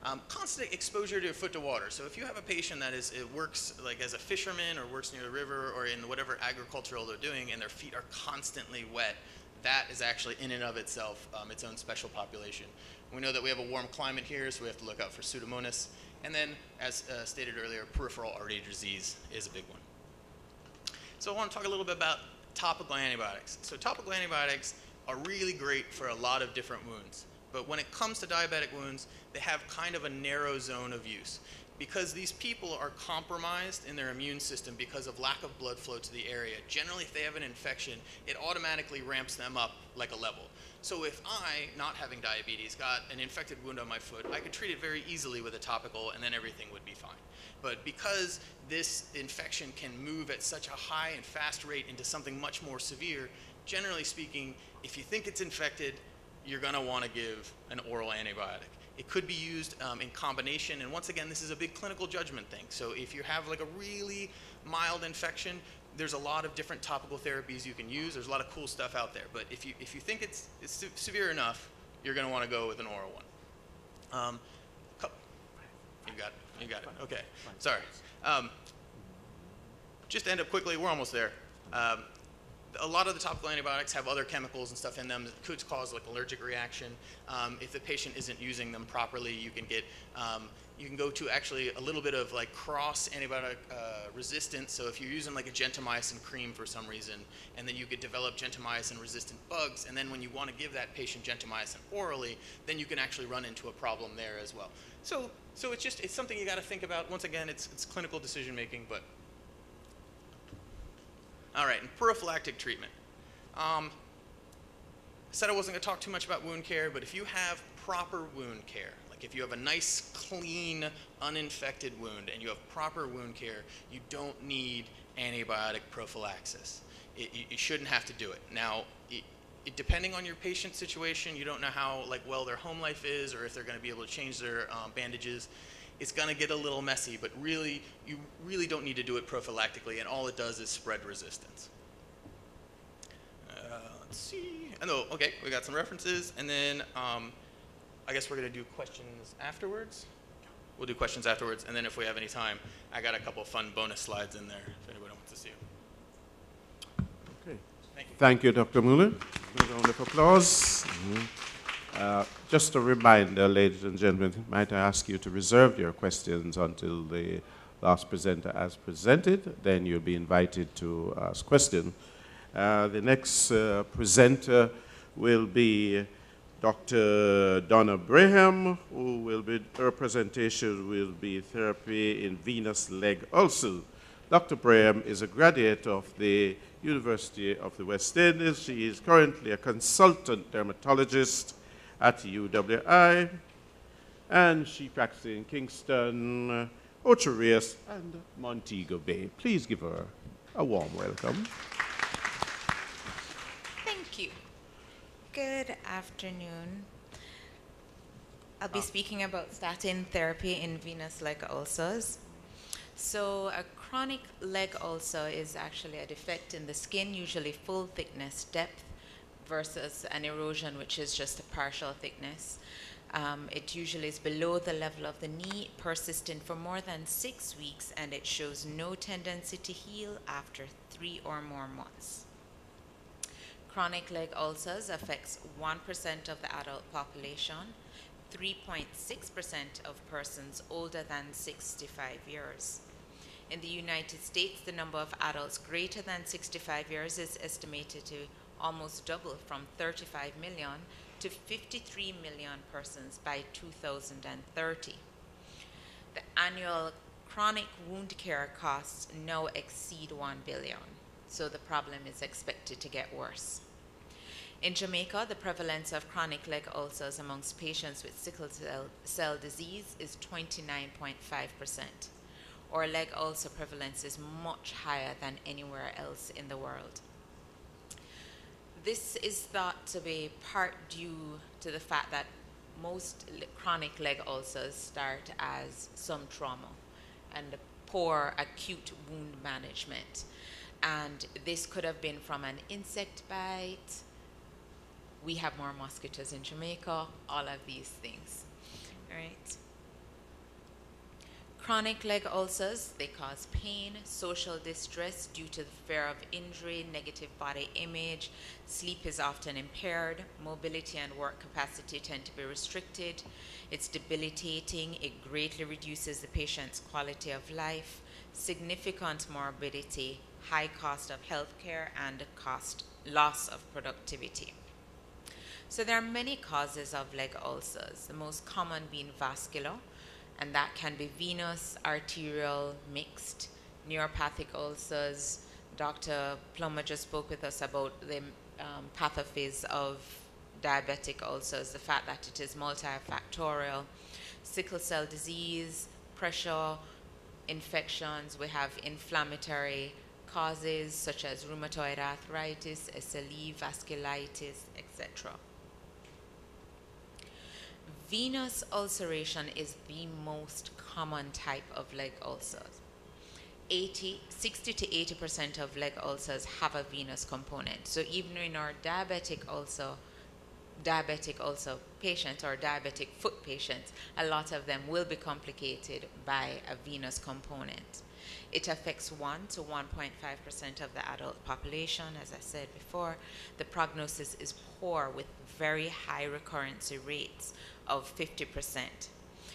C: Um, constant exposure to foot to water. So if you have a patient that is, it works like as a fisherman or works near the river or in whatever agricultural they're doing and their feet are constantly wet, that is actually in and of itself um, its own special population. We know that we have a warm climate here, so we have to look out for Pseudomonas. And then, as uh, stated earlier, peripheral artery disease is a big one. So I want to talk a little bit about topical antibiotics. So topical antibiotics are really great for a lot of different wounds. But when it comes to diabetic wounds, they have kind of a narrow zone of use. Because these people are compromised in their immune system because of lack of blood flow to the area. Generally, if they have an infection, it automatically ramps them up like a level. So if I, not having diabetes, got an infected wound on my foot, I could treat it very easily with a topical and then everything would be fine. But because this infection can move at such a high and fast rate into something much more severe, generally speaking, if you think it's infected, you're going to want to give an oral antibiotic. It could be used um, in combination, and once again, this is a big clinical judgment thing. So if you have like a really mild infection, there's a lot of different topical therapies you can use. There's a lot of cool stuff out there. But if you, if you think it's, it's se severe enough, you're going to want to go with an oral one. Um, you got it. You got it. Okay. Sorry. Um, just to end up quickly, we're almost there. Um, A lot of the topical antibiotics have other chemicals and stuff in them that could cause like allergic reaction. Um, if the patient isn't using them properly, you can get, um, you can go to actually a little bit of like cross antibiotic uh, resistance. So if you're using like a gentamicin cream for some reason, and then you could develop gentamicin resistant bugs, and then when you want to give that patient gentamicin orally, then you can actually run into a problem there as well. So, so it's just, it's something you got to think about. Once again, it's, it's clinical decision making, but. All right, and prophylactic treatment. Um, I said I wasn't going to talk too much about wound care, but if you have proper wound care, like if you have a nice, clean, uninfected wound and you have proper wound care, you don't need antibiotic prophylaxis. It, you, you shouldn't have to do it. Now, it, it, depending on your patient situation, you don't know how like well their home life is or if they're going to be able to change their um, bandages. It's going to get a little messy, but really, you really don't need to do it prophylactically, and all it does is spread resistance. Uh, let's see. And oh, okay, we got some references, and then um, I guess we're going to do questions afterwards. We'll do questions afterwards, and then if we have any time, I got a couple fun bonus slides in there if anybody wants to see them.
A: Okay.
C: Thank you.
A: Thank you, Doctor Muller. A round of applause. Mm-hmm. Uh, just a reminder, ladies and gentlemen, might I ask you to reserve your questions until the last presenter has presented, then you'll be invited to ask questions. Uh, the next uh, presenter will be Doctor Donna Braham, who will be, her presentation will be therapy in venous leg ulcers. Doctor Braham is a graduate of the University of the West Indies. She is currently a consultant dermatologist at U W I, and she practices in Kingston, Ocho Rios, and Montego Bay. Please give her a warm welcome.
D: Thank you. Good afternoon. I'll be speaking about statin therapy in venous leg ulcers. So a chronic leg ulcer is actually a defect in the skin, usually full thickness depth, versus an erosion, which is just a partial thickness. Um, it usually is below the level of the knee, persistent for more than six weeks, and it shows no tendency to heal after three or more months. Chronic leg ulcers affects one percent of the adult population, three point six percent of persons older than sixty-five years. In the United States, the number of adults greater than sixty-five years is estimated to almost double from thirty-five million to fifty-three million persons by two thousand thirty. The annual chronic wound care costs now exceed one billion, so the problem is expected to get worse. In Jamaica, the prevalence of chronic leg ulcers amongst patients with sickle cell, cell disease is twenty-nine point five percent, or leg ulcer prevalence is much higher than anywhere else in the world. This is thought to be part due to the fact that most chronic leg ulcers start as some trauma and poor acute wound management. And this could have been from an insect bite. We have more mosquitoes in Jamaica, all of these things. All right. Chronic leg ulcers, they cause pain, social distress due to the fear of injury, negative body image. Sleep is often impaired. Mobility and work capacity tend to be restricted. It's debilitating. It greatly reduces the patient's quality of life. Significant morbidity, high cost of health care, and cost loss of productivity. So there are many causes of leg ulcers, the most common being vascular, and that can be venous, arterial, mixed, neuropathic ulcers. Doctor Plummer just spoke with us about the um, pathophys of diabetic ulcers, the fact that it is multifactorial. Sickle cell disease, pressure, infections. We have inflammatory causes such as rheumatoid arthritis, S L E, vasculitis, et cetera. Venous ulceration is the most common type of leg ulcers. eighty, sixty to eighty percent of leg ulcers have a venous component. So even in our diabetic ulcer, diabetic ulcer patients or diabetic foot patients, a lot of them will be complicated by a venous component. It affects one to one point five percent of the adult population, as I said before. The prognosis is poor with very high recurrency rates of fifty percent.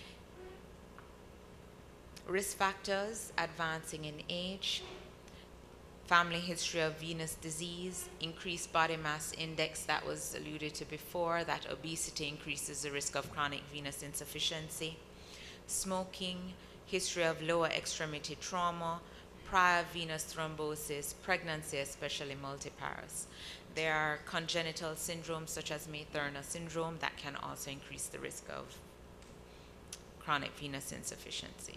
D: Risk factors: advancing in age, family history of venous disease, increased body mass index that was alluded to before, that obesity increases the risk of chronic venous insufficiency, smoking, history of lower extremity trauma, prior venous thrombosis, pregnancy, especially multiparous. There are congenital syndromes such as May-Thurner syndrome that can also increase the risk of chronic venous insufficiency.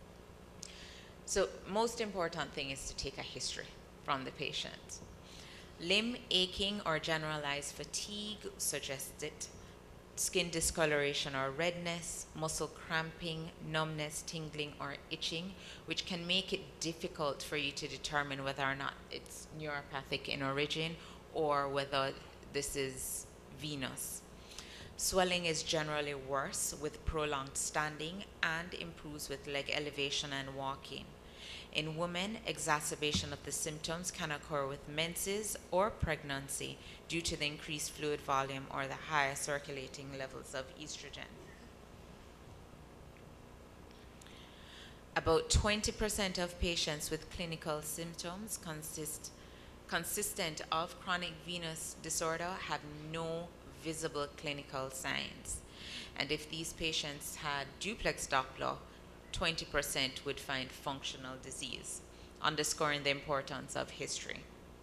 D: So most important thing is to take a history from the patient. Limb aching or generalized fatigue suggests it. Skin discoloration or redness, muscle cramping, numbness, tingling, or itching, which can make it difficult for you to determine whether or not it's neuropathic in origin or whether this is venous. Swelling is generally worse with prolonged standing and improves with leg elevation and walking. In women, exacerbation of the symptoms can occur with menses or pregnancy due to the increased fluid volume or the higher circulating levels of estrogen. About twenty percent of patients with clinical symptoms consist, consistent of chronic venous disorder have no visible clinical signs. And if these patients had duplex Doppler, twenty percent would find functional disease, underscoring the importance of history.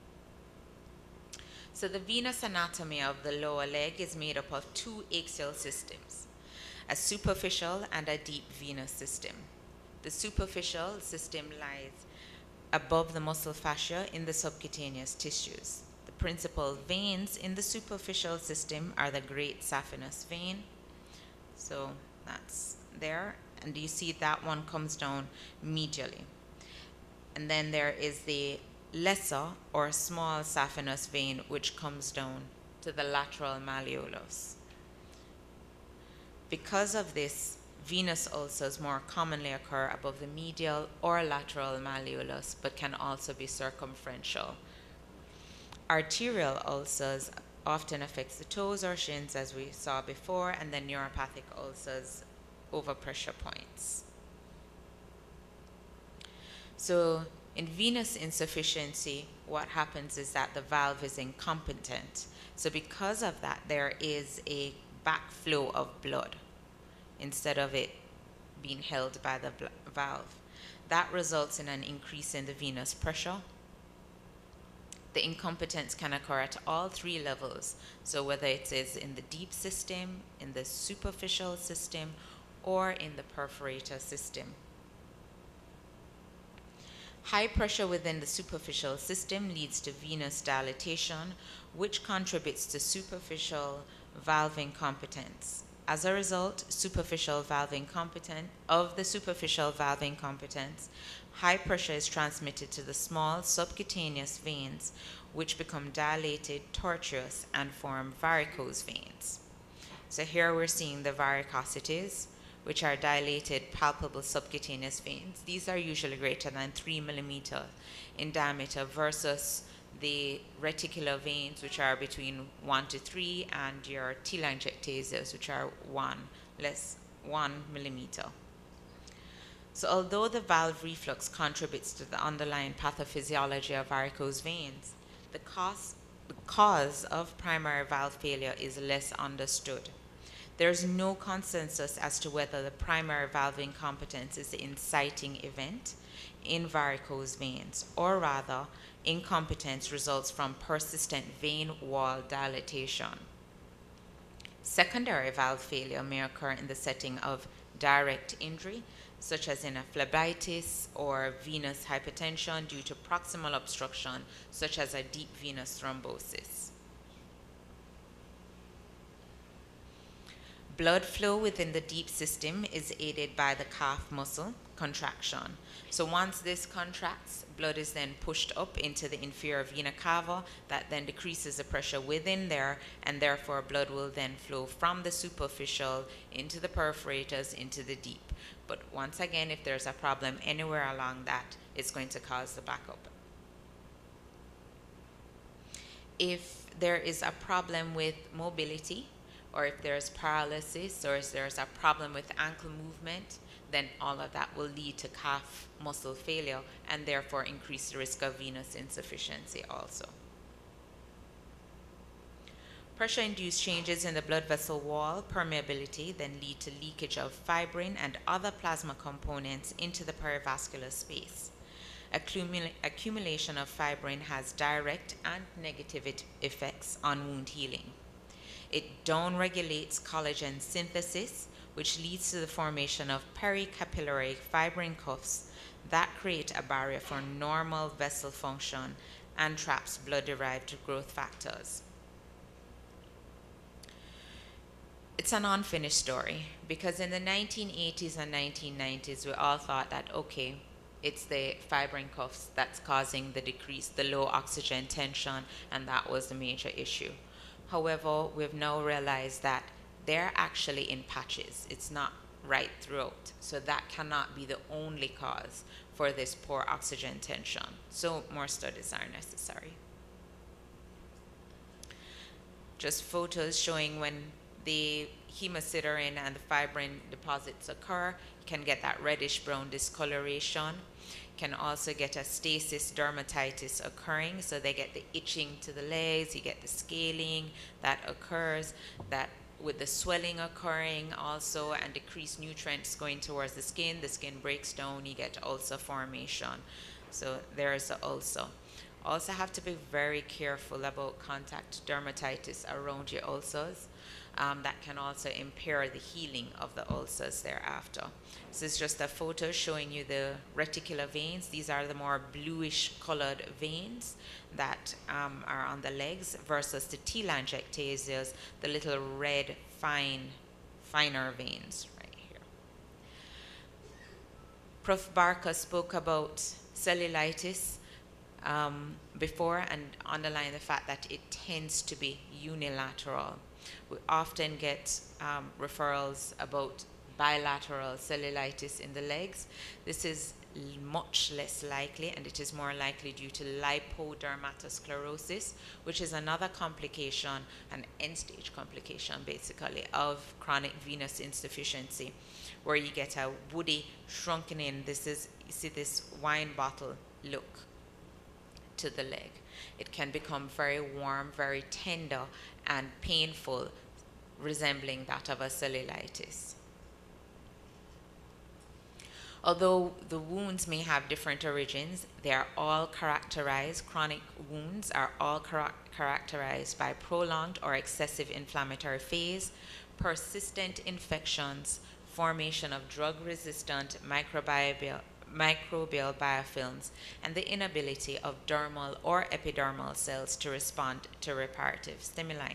D: So the venous anatomy of the lower leg is made up of two axial systems, a superficial and a deep venous system. The superficial system lies above the muscle fascia in the subcutaneous tissues. The principal veins in the superficial system are the great saphenous vein. So that's there. And you see that one comes down medially. And then there is the lesser or small saphenous vein, which comes down to the lateral malleolus. Because of this, venous ulcers more commonly occur above the medial or lateral malleolus, but can also be circumferential. Arterial ulcers often affects the toes or shins, as we saw before, and then neuropathic ulcers over pressure points. So in venous insufficiency, what happens is that the valve is incompetent. So because of that, there is a backflow of blood instead of it being held by the valve. That results in an increase in the venous pressure. The incompetence can occur at all three levels. So whether it is in the deep system, in the superficial system, or in the perforator system. High pressure within the superficial system leads to venous dilatation, which contributes to superficial valve incompetence. As a result, superficial valve incompetence, of the superficial valve incompetence, high pressure is transmitted to the small subcutaneous veins, which become dilated, tortuous, and form varicose veins. So here we're seeing the varicosities which are dilated, palpable subcutaneous veins. These are usually greater than three millimeters in diameter versus the reticular veins, which are between one to three, and your telangiectasias, which are one, less one millimeter. So although the valve reflux contributes to the underlying pathophysiology of varicose veins, the cause, the cause of primary valve failure is less understood. There is no consensus as to whether the primary valve incompetence is the inciting event in varicose veins, or rather, incompetence results from persistent vein wall dilatation. Secondary valve failure may occur in the setting of direct injury, such as in a phlebitis or venous hypertension due to proximal obstruction, such as a deep venous thrombosis. Blood flow within the deep system is aided by the calf muscle contraction. So once this contracts, blood is then pushed up into the inferior vena cava. That then decreases the pressure within there, and therefore blood will then flow from the superficial into the perforators into the deep. But once again, if there's a problem anywhere along that, it's going to cause the backup. If there is a problem with mobility, or if there's paralysis, or if there's a problem with ankle movement, then all of that will lead to calf muscle failure and therefore increase the risk of venous insufficiency also. Pressure-induced changes in the blood vessel wall permeability then lead to leakage of fibrin and other plasma components into the perivascular space. Accumula- accumulation of fibrin has direct and negative it- effects on wound healing. It downregulates collagen synthesis, which leads to the formation of pericapillary fibrin cuffs that create a barrier for normal vessel function and traps blood-derived growth factors. It's an unfinished story, because in the nineteen eighties and nineteen nineties, we all thought that, okay, it's the fibrin cuffs that's causing the decrease, the low oxygen tension, and that was the major issue. However, we've now realized that they're actually in patches. It's not right throughout. So that cannot be the only cause for this poor oxygen tension. So more studies are necessary. Just photos showing when the hemosiderin and the fibrin deposits occur. You can get that reddish brown discoloration. Can also get a stasis dermatitis occurring, so they get the itching to the legs, you get the scaling that occurs, that with the swelling occurring also, and decreased nutrients going towards the skin, the skin breaks down, you get ulcer formation. So there's the ulcer. Also have to be very careful about contact dermatitis around your ulcers. Um, that can also impair the healing of the ulcers thereafter. This is just a photo showing you the reticular veins. These are the more bluish colored veins that um, are on the legs versus the telangiectasias, the little red, fine, finer veins right here. Professor Barker spoke about cellulitis um, before and underlined the fact that it tends to be unilateral. We often get um, referrals about bilateral cellulitis in the legs. This is much less likely, and it is more likely due to lipodermatosclerosis, which is another complication, an end-stage complication basically, of chronic venous insufficiency, where you get a woody, shrunken in, this is, you see this wine bottle look to the leg. It can become very warm, very tender, and painful, resembling that of a cellulitis. Although the wounds may have different origins, they are all characterized, chronic wounds are all char characterized by prolonged or excessive inflammatory phase, persistent infections, formation of drug-resistant microbial, microbial biofilms, and the inability of dermal or epidermal cells to respond to reparative stimuli.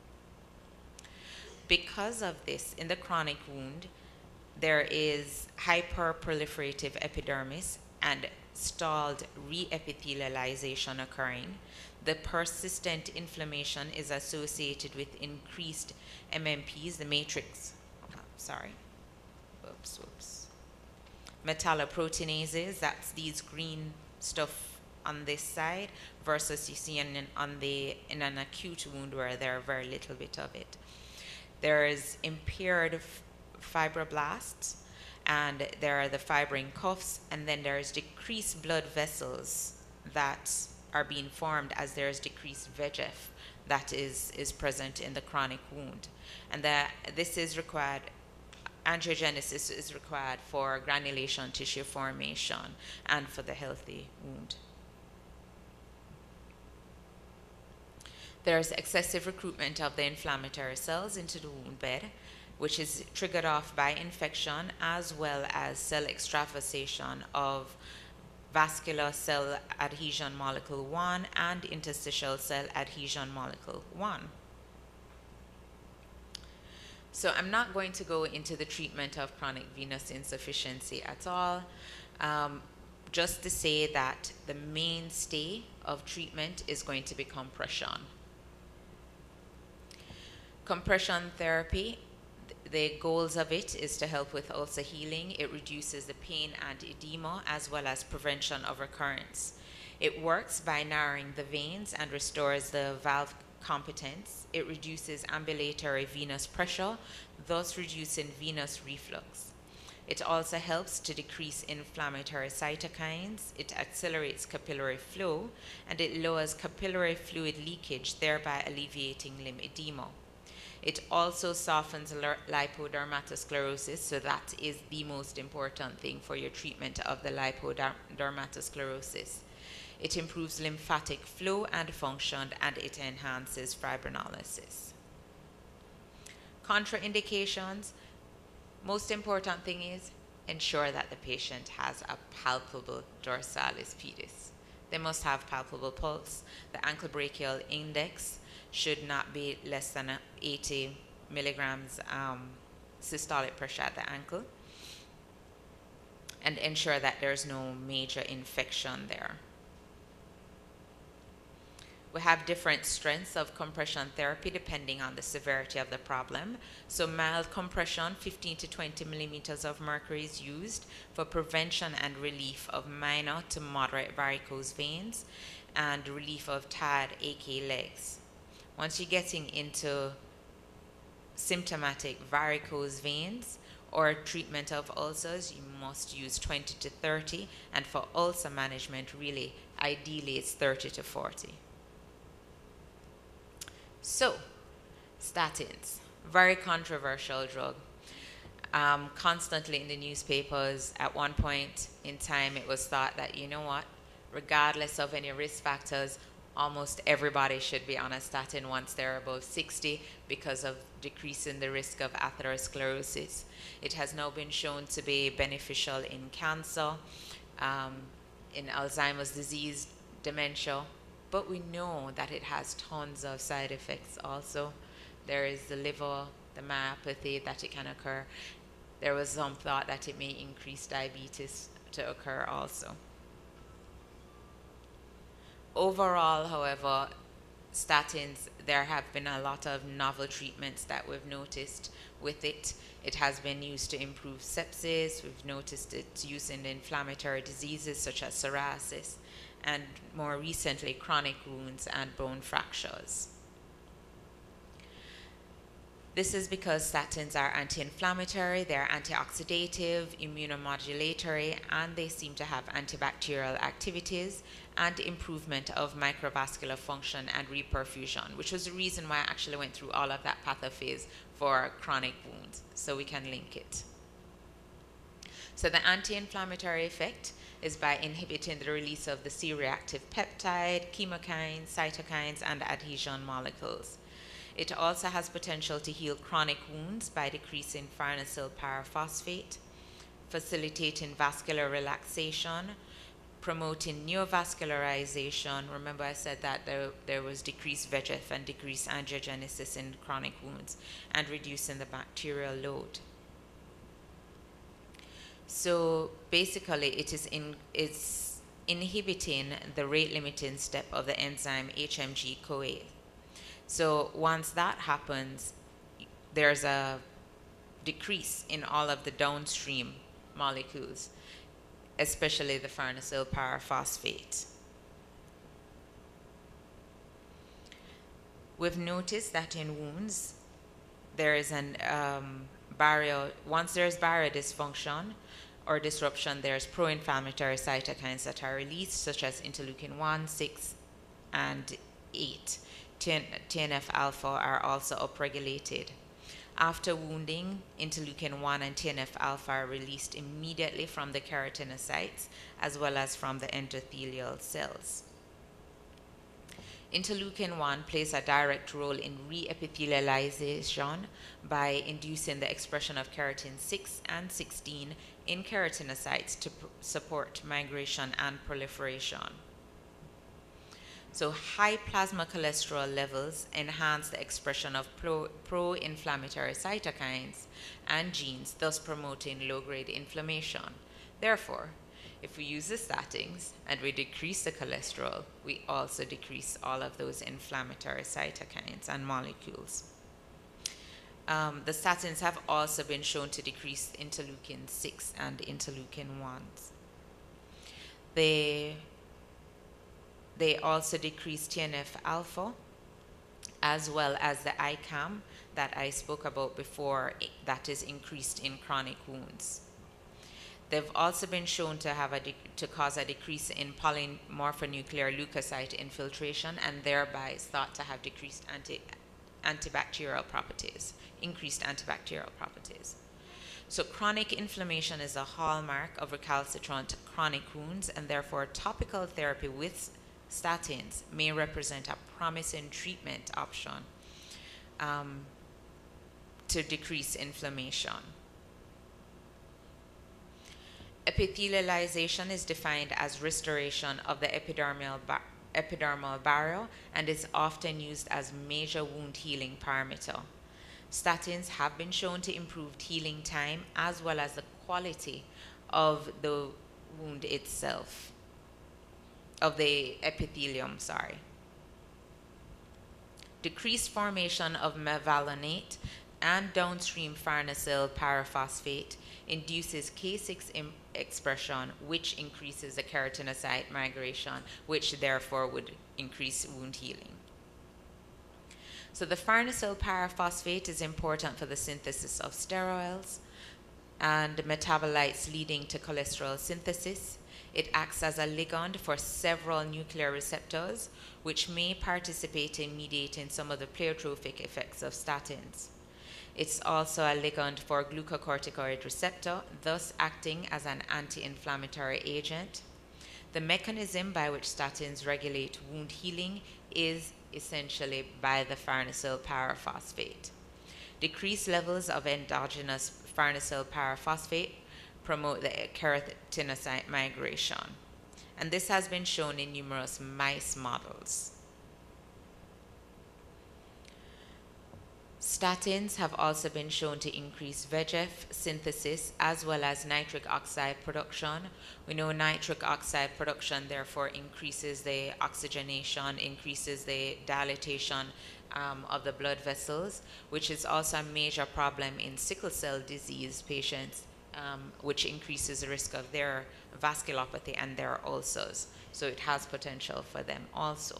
D: Because of this, in the chronic wound, there is hyperproliferative epidermis and stalled re-epithelialization occurring. The persistent inflammation is associated with increased M M Ps, the matrix, oh, sorry, whoops, whoops. Metalloproteinases, that's these green stuff on this side, versus you see in, on the, in an acute wound where there are very little bit of it. There is impaired f- fibroblasts, and there are the fibrin cuffs, and then there's decreased blood vessels that are being formed as there is decreased V E G F that is, is present in the chronic wound. And that this is required, angiogenesis is required for granulation tissue formation and for the healthy wound. There's excessive recruitment of the inflammatory cells into the wound bed, which is triggered off by infection as well as cell extravasation of vascular cell adhesion molecule one and interstitial cell adhesion molecule one. So I'm not going to go into the treatment of chronic venous insufficiency at all, um, just to say that the mainstay of treatment is going to be compression. Compression therapy, the goals of it is to help with ulcer healing. It reduces the pain and edema as well as prevention of recurrence. It works by narrowing the veins and restores the valve competence. It reduces ambulatory venous pressure, thus reducing venous reflux. It also helps to decrease inflammatory cytokines. It accelerates capillary flow, and it lowers capillary fluid leakage, thereby alleviating limb edema. It also softens lipodermatosclerosis, so that is the most important thing for your treatment of the lipodermatosclerosis. It improves lymphatic flow and function, and it enhances fibrinolysis. Contraindications, most important thing is ensure that the patient has a palpable dorsalis pedis. They must have palpable pulse. The ankle brachial index should not be less than eighty milligrams um, systolic pressure at the ankle, and ensure that there's no major infection there. We have different strengths of compression therapy depending on the severity of the problem. So mild compression, fifteen to twenty millimeters of mercury is used for prevention and relief of minor to moderate varicose veins and relief of tired, achy legs. Once you're getting into symptomatic varicose veins or treatment of ulcers, you must use twenty to thirty, and for ulcer management, really, ideally it's thirty to forty. So, statins, very controversial drug. Um, constantly in the newspapers, at one point in time, it was thought that, you know what, regardless of any risk factors, almost everybody should be on a statin once they're above sixty because of decreasing the risk of atherosclerosis. It has now been shown to be beneficial in cancer, um, in Alzheimer's disease, dementia, but we know that it has tons of side effects also. There is the liver, the myopathy that it can occur. There was some thought that it may increase diabetes to occur also. Overall, however, statins, there have been a lot of novel treatments that we've noticed with it. It has been used to improve sepsis. We've noticed its use in inflammatory diseases such as psoriasis, and more recently, chronic wounds and bone fractures. This is because statins are anti-inflammatory, they're antioxidative, immunomodulatory, and they seem to have antibacterial activities and improvement of microvascular function and reperfusion, which was the reason why I actually went through all of that pathophase for chronic wounds, so we can link it. So the anti-inflammatory effect is by inhibiting the release of the C-reactive peptide, chemokines, cytokines, and adhesion molecules. It also has potential to heal chronic wounds by decreasing farnesyl pyrophosphate, facilitating vascular relaxation, promoting neovascularization. Remember I said that there, there was decreased V E G F and decreased angiogenesis in chronic wounds, and reducing the bacterial load. So basically it is in, it's inhibiting the rate limiting step of the enzyme H M G CoA. So once that happens, there's a decrease in all of the downstream molecules, especially the farnesyl paraphosphate. We've noticed that in wounds, there is an um, barrier, once there's barrier dysfunction or disruption, there's pro-inflammatory cytokines that are released, such as interleukin one, six, and eight. T N F alpha are also upregulated. After wounding, interleukin one and T N F alpha are released immediately from the keratinocytes as well as from the endothelial cells. Interleukin one plays a direct role in re-epithelialization by inducing the expression of keratin six and sixteen in keratinocytes to support migration and proliferation. So high plasma cholesterol levels enhance the expression of pro, pro-inflammatory cytokines and genes, thus promoting low-grade inflammation. Therefore, if we use the statins and we decrease the cholesterol, we also decrease all of those inflammatory cytokines and molecules. Um, the statins have also been shown to decrease interleukin six and interleukin one. They, they also decrease T N F alpha, as well as the I CAM that I spoke about before, that is increased in chronic wounds. They've also been shown to have a to cause a decrease in polymorphonuclear leukocyte infiltration, and thereby thought to have decreased anti, antibacterial properties, increased antibacterial properties. So chronic inflammation is a hallmark of recalcitrant chronic wounds, and therefore topical therapy with statins may represent a promising treatment option um, to decrease inflammation. Epithelialization is defined as restoration of the epidermal, bar epidermal barrier and is often used as major wound healing parameter. Statins have been shown to improve healing time as well as the quality of the wound itself, of the epithelium, sorry. Decreased formation of mevalonate and downstream farnesyl paraphosphate induces K six expression, which increases the keratinocyte migration, which therefore would increase wound healing. So the farnesyl paraphosphate is important for the synthesis of steroids and metabolites leading to cholesterol synthesis. It acts as a ligand for several nuclear receptors, which may participate in mediating some of the pleiotropic effects of statins. It's also a ligand for glucocorticoid receptor, thus acting as an anti-inflammatory agent. The mechanism by which statins regulate wound healing is essentially by the farnesyl paraphosphate. Decreased levels of endogenous farnesyl paraphosphate promote the keratinocyte migration. And this has been shown in numerous mice models. Statins have also been shown to increase V E G F synthesis as well as nitric oxide production. We know nitric oxide production therefore increases the oxygenation, increases the dilatation um, of the blood vessels, which is also a major problem in sickle cell disease patients, um, which increases the risk of their vasculopathy and their ulcers. So it has potential for them also.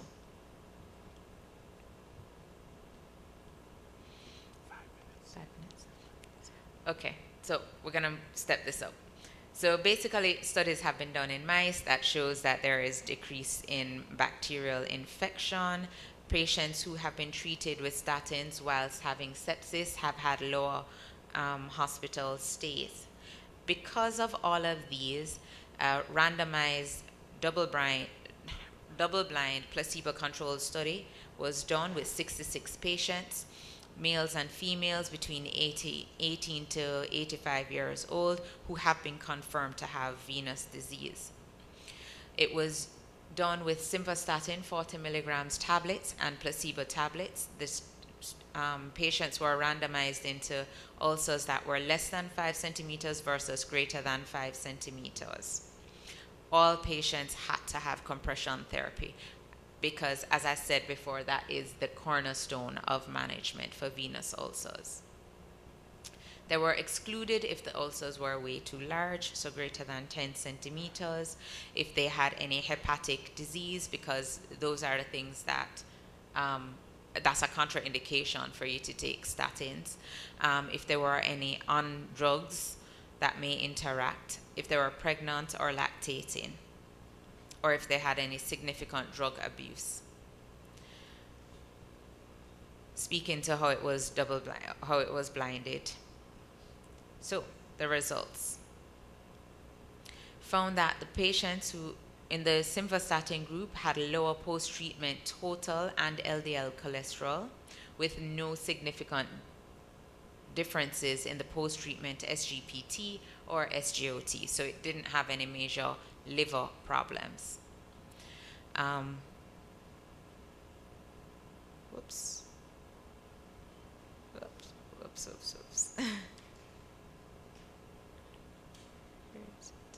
D: Okay, so we're going to step this up. So basically, studies have been done in mice that shows that there is decrease in bacterial infection. Patients who have been treated with statins whilst having sepsis have had lower um, hospital stays. Because of all of these, uh, randomized double-blind, double-blind placebo-controlled study was done with sixty-six patients, males and females between eighteen to eighty-five years old, who have been confirmed to have venous disease. It was done with simvastatin forty milligrams tablets and placebo tablets. This, um, patients were randomized into ulcers that were less than five centimeters versus greater than five centimeters. All patients had to have compression therapy, because, as I said before, that is the cornerstone of management for venous ulcers. They were excluded if the ulcers were way too large, so greater than ten centimeters, if they had any hepatic disease, because those are the things that, um, that's a contraindication for you to take statins. Um, if there were any on drugs that may interact, if they were pregnant or lactating, or if they had any significant drug abuse. Speaking to how it was double blind, how it was blinded. So the results found that the patients who in the simvastatin group had lower post-treatment total and L D L cholesterol, with no significant differences in the post-treatment S G P T or S G O T. So it didn't have any major liver problems. Um, whoops. Whoops, whoops, whoops, whoops. Where is it?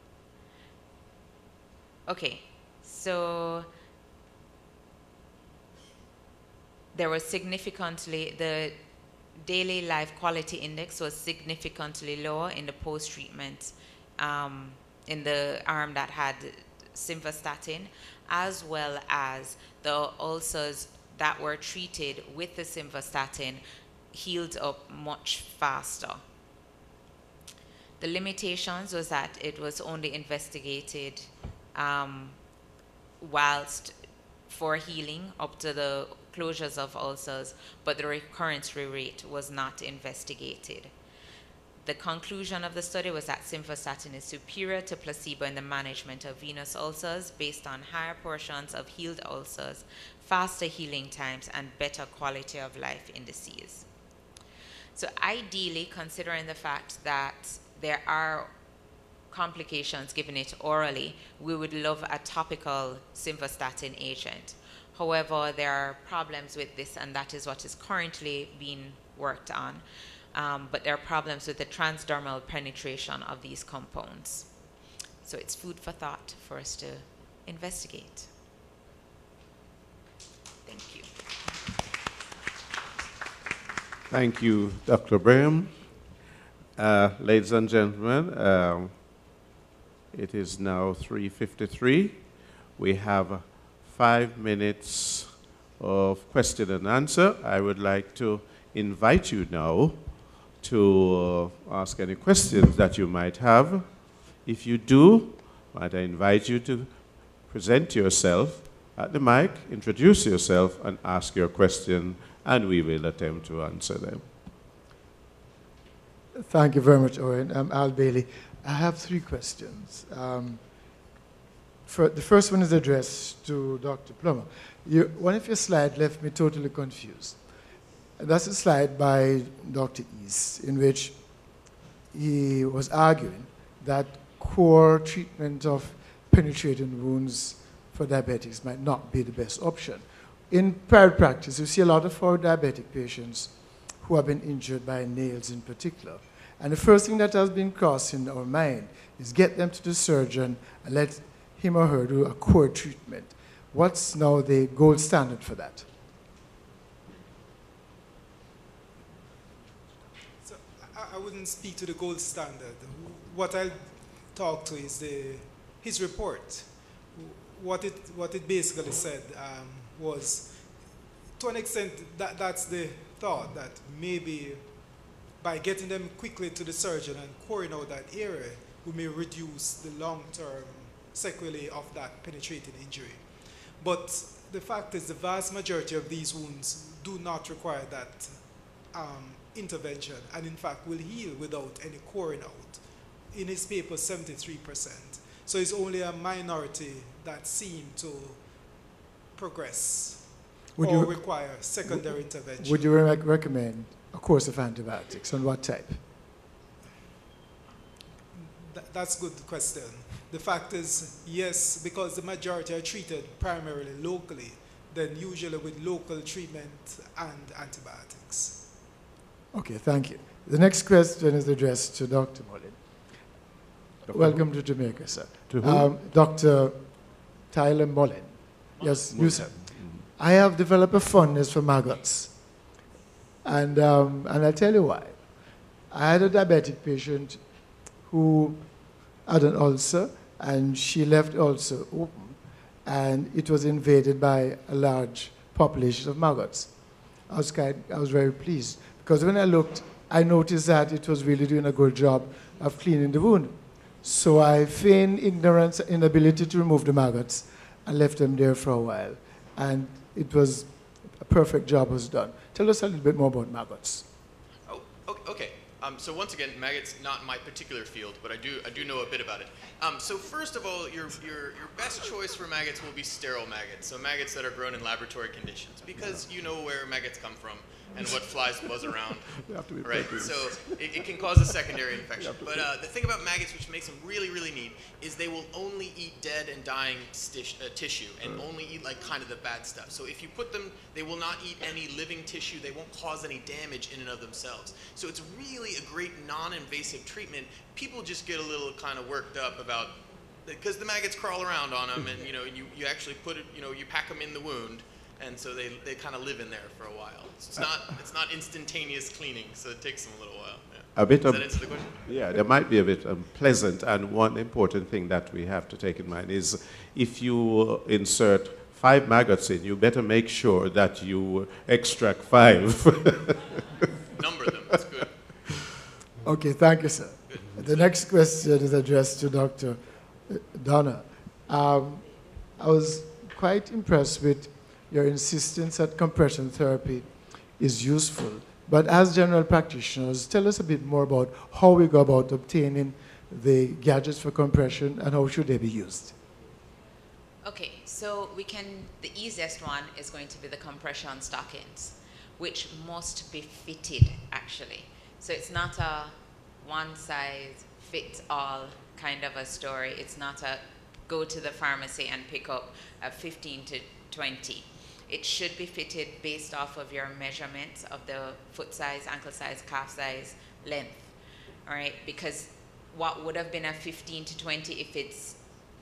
D: Okay, so there was significantly, the daily life quality index was significantly lower in the post-treatment, um, in the arm that had simvastatin, as well as the ulcers that were treated with the simvastatin healed up much faster. The limitations was that it was only investigated um, whilst for healing up to the closures of ulcers, but the recurrence rate was not investigated. The conclusion of the study was that simvastatin is superior to placebo in the management of venous ulcers based on higher portions of healed ulcers, faster healing times, and better quality of life indices. So ideally, considering the fact that there are complications given it orally, we would love a topical simvastatin agent. However, there are problems with this, and that is what is currently being worked on. Um, but there are problems with the transdermal penetration of these compounds. So it's food for thought for us to investigate. Thank you.
A: Thank you, Doctor Braham. Uh, ladies and gentlemen, um, it is now three fifty-three. We have five minutes of question and answer. I would like to invite you now to uh, ask any questions that you might have. If you do, might I invite you to present yourself at the mic, introduce yourself, and ask your question, and we will attempt to answer them.
E: Thank you very much, Owen. I'm Al Bailey. I have three questions. Um, for, the first one is addressed to Doctor Plummer. You, one of your slides left me totally confused. That's a slide by Doctor East, in which he was arguing that core treatment of penetrating wounds for diabetics might not be the best option. In private practice, you see a lot of our diabetic patients who have been injured by nails in particular. And the first thing that has been crossing our mind is get them to the surgeon and let him or her do a core treatment. What's now the gold standard for that?
B: So I, I wouldn't speak to the gold standard. What I'll talk to is the, his report. What it, what it basically said um, was, to an extent, that, that's the thought, that maybe by getting them quickly to the surgeon and coring out that area, we may reduce the long-term sequelae of that penetrating injury. But the fact is, the vast majority of these wounds do not require that um, intervention, and in fact will heal without any coring out. In his paper, seventy-three percent. So it's only a minority that seem to progress
E: Would
B: or
E: you,
B: require secondary
E: would,
B: intervention.
E: Would you rec recommend a course of antibiotics, and what type?
B: Th that's a good question. The fact is, yes, because the majority are treated primarily locally, then usually with local treatment and antibiotics.
E: Okay, thank you. The next question is addressed to Doctor Mullin.
A: Doctor
E: Welcome to Jamaica, sir.
A: To who?
E: Um, Doctor Tyler Mullin. Yes, you, sir. I have developed a fondness for maggots. And, um, and I'll tell you why. I had a diabetic patient who had an ulcer, and she left ulcer open, and it was invaded by a large population of maggots. I was, quite, I was very pleased, because when I looked, I noticed that it was really doing a good job of cleaning the wound. So I feigned ignorance, inability to remove the maggots, and left them there for a while. And it was, a perfect job was done. Tell us a little bit more about maggots.
C: Oh, okay. Um, so once again, maggots not my particular field, but I do I do know a bit about it. Um, so first of all, your, your your best choice for maggots will be sterile maggots, so maggots that are grown in laboratory conditions, because you know where maggots come from and what flies buzz around, right? So it, it can cause a secondary infection. But uh, the thing about maggots, which makes them really really neat, is they will only eat dead and dying stish, uh, tissue, and only eat like kind of the bad stuff. So if you put them, they will not eat any living tissue. They won't cause any damage in and of themselves. So it's really a great non-invasive treatment. People just get a little kind of worked up about, because the maggots crawl around on them, and you know you, you actually put it, you know you pack them in the wound, and so they, they kind of live in there for a while. So it's not it's not instantaneous cleaning, so it takes them a little while. Yeah.
A: A bit
C: Does
A: of,
C: that answer the question?
A: Yeah, there might be a bit unpleasant, and one important thing that we have to take in mind is if you insert five maggots in, you better make sure that you extract five.
C: Number them, that's good.
E: Okay, thank you, sir. Good. The next question is addressed to Doctor Donna. Um, I was quite impressed with your insistence that compression therapy is useful. But as general practitioners, tell us a bit more about how we go about obtaining the gadgets for compression and how should they be used.
D: Okay, so we can, the easiest one is going to be the compression stockings, which must be fitted actually. So it's not a one size fits all kind of a story. It's not a go to the pharmacy and pick up a fifteen to twenty. It should be fitted based off of your measurements of the foot size, ankle size, calf size, length, all right? Because what would have been a fifteen to twenty if it's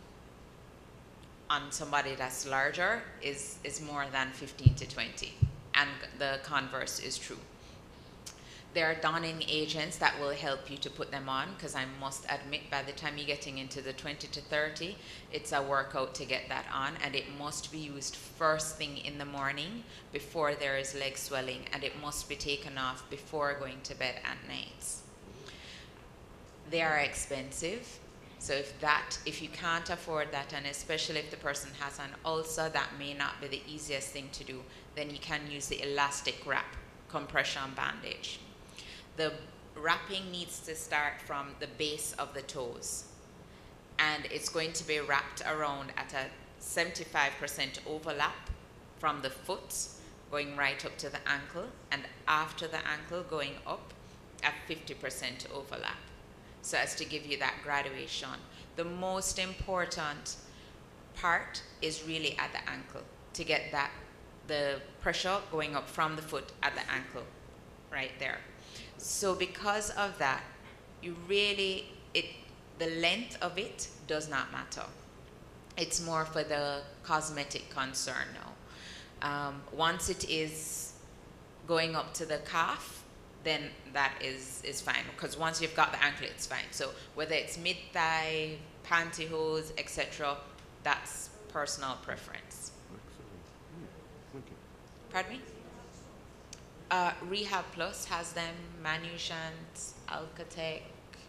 D: on somebody that's larger is, is more than fifteen to twenty, and the converse is true. There are donning agents that will help you to put them on, because I must admit by the time you're getting into the twenty to thirty, it's a workout to get that on, and it must be used first thing in the morning before there is leg swelling, and it must be taken off before going to bed at night. They are expensive, so if that, if you can't afford that, and especially if the person has an ulcer, that may not be the easiest thing to do, then you can use the elastic wrap compression bandage. The wrapping needs to start from the base of the toes, and it's going to be wrapped around at a seventy-five percent overlap from the foot going right up to the ankle, and after the ankle going up at fifty percent overlap, so as to give you that graduation. The most important part is really at the ankle, to get that the pressure going up from the foot at the ankle right there. So because of that, you really, it, the length of it does not matter. It's more for the cosmetic concern now. Um, once it is going up to the calf, then that is, is fine, because once you've got the ankle, it's fine. So whether it's mid-thigh, pantyhose, et cetera, that's personal preference.
A: Thank you.
D: Pardon me? Uh, Rehab Plus has them, Manushant, Alcatech.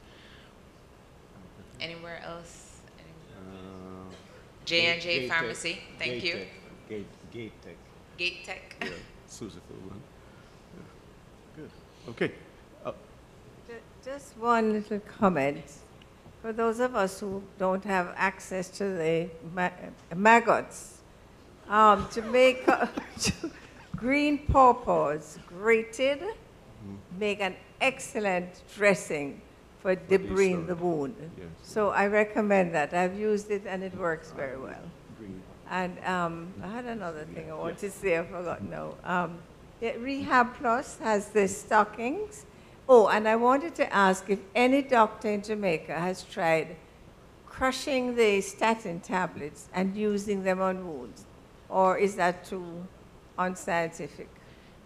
D: Anywhere else?
A: Uh,
D: J and J
F: Gate
D: Pharmacy,
F: Tech,
D: thank
F: Gate
D: you.
F: Tech, Gate, Gate Tech.
D: Gate Tech.
A: yeah, Susical one. Yeah. Good. Okay. Uh,
G: Ju- Just one little comment. For those of us who don't have access to the ma- maggots, um, Jamaica green pawpaws grated make an excellent dressing for debris the wound.
A: Yes.
G: So I recommend that. I've used it and it works very well.
A: green.
G: And um, I had another thing I wanted to say, I forgot now. Um, yeah, Rehab Plus has the stockings. Oh, and I wanted to ask if any doctor in Jamaica has tried crushing the statin tablets and using them on wounds, or is that too unscientific?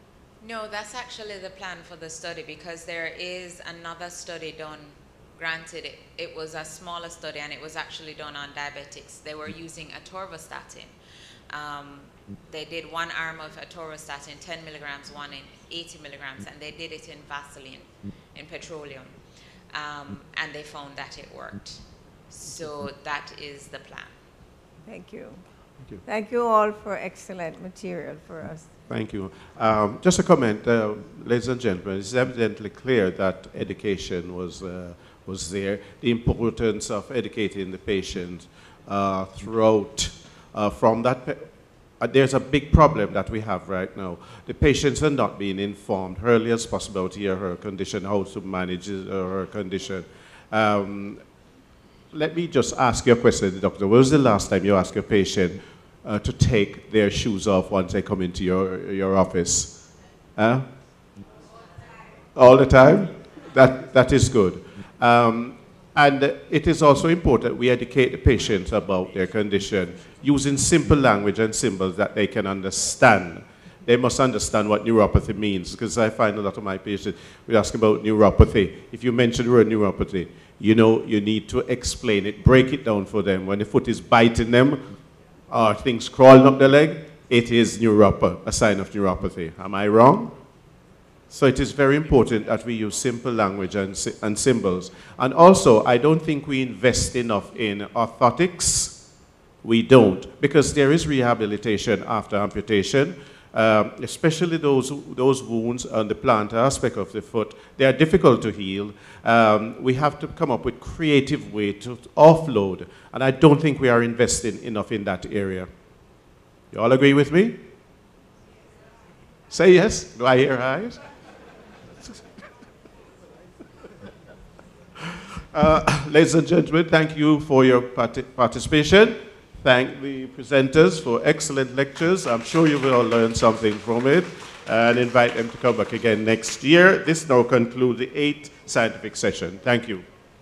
D: No, that's actually the plan for the study, because there is another study done. Granted, it, it was a smaller study, and it was actually done on diabetics. They were using atorvastatin. Um, they did one arm of atorvastatin, ten milligrams, one in eighty milligrams, and they did it in Vaseline, in petroleum. Um, and they found that it worked. So that is the plan.
G: Thank you.
A: Thank you.
G: Thank you all for excellent material for us.
A: Thank you. Um, just a comment, uh, ladies and gentlemen, it's evidently clear that education was, uh, was there. The importance of educating the patient uh, throughout, uh, from that, uh, there's a big problem that we have right now. The patients are not being informed early as possible to hear her condition, how to manage his, uh, her condition. Um, let me just ask you a question, doctor. When was the last time you asked a patient Uh, to take their shoes off once they come into your, your office? Huh? All the time? That, that is good. Um, and it is also important we educate the patients about their condition using simple language and symbols that they can understand. They must understand what neuropathy means, because I find a lot of my patients, we ask about neuropathy. If you mention the word neuropathy, you know, you need to explain it, break it down for them. When the foot is biting them, or things crawling up the leg, it is neuropathy, a sign of neuropathy. Am I wrong? So it is very important that we use simple language and, and symbols. And also, I don't think we invest enough in orthotics. We don't, because there is rehabilitation after amputation, um, especially those, those wounds on the plantar aspect of the foot. They are difficult to heal. Um, we have to come up with creative way to offload, and I don't think we are investing enough in that area. You all agree with me? Say yes. Do I hear eyes? uh, ladies and gentlemen, thank you for your part participation. Thank the presenters for excellent lectures. I'm sure you will all learn something from it, and invite them to come back again next year. This now concludes the eighth scientific session. Thank you.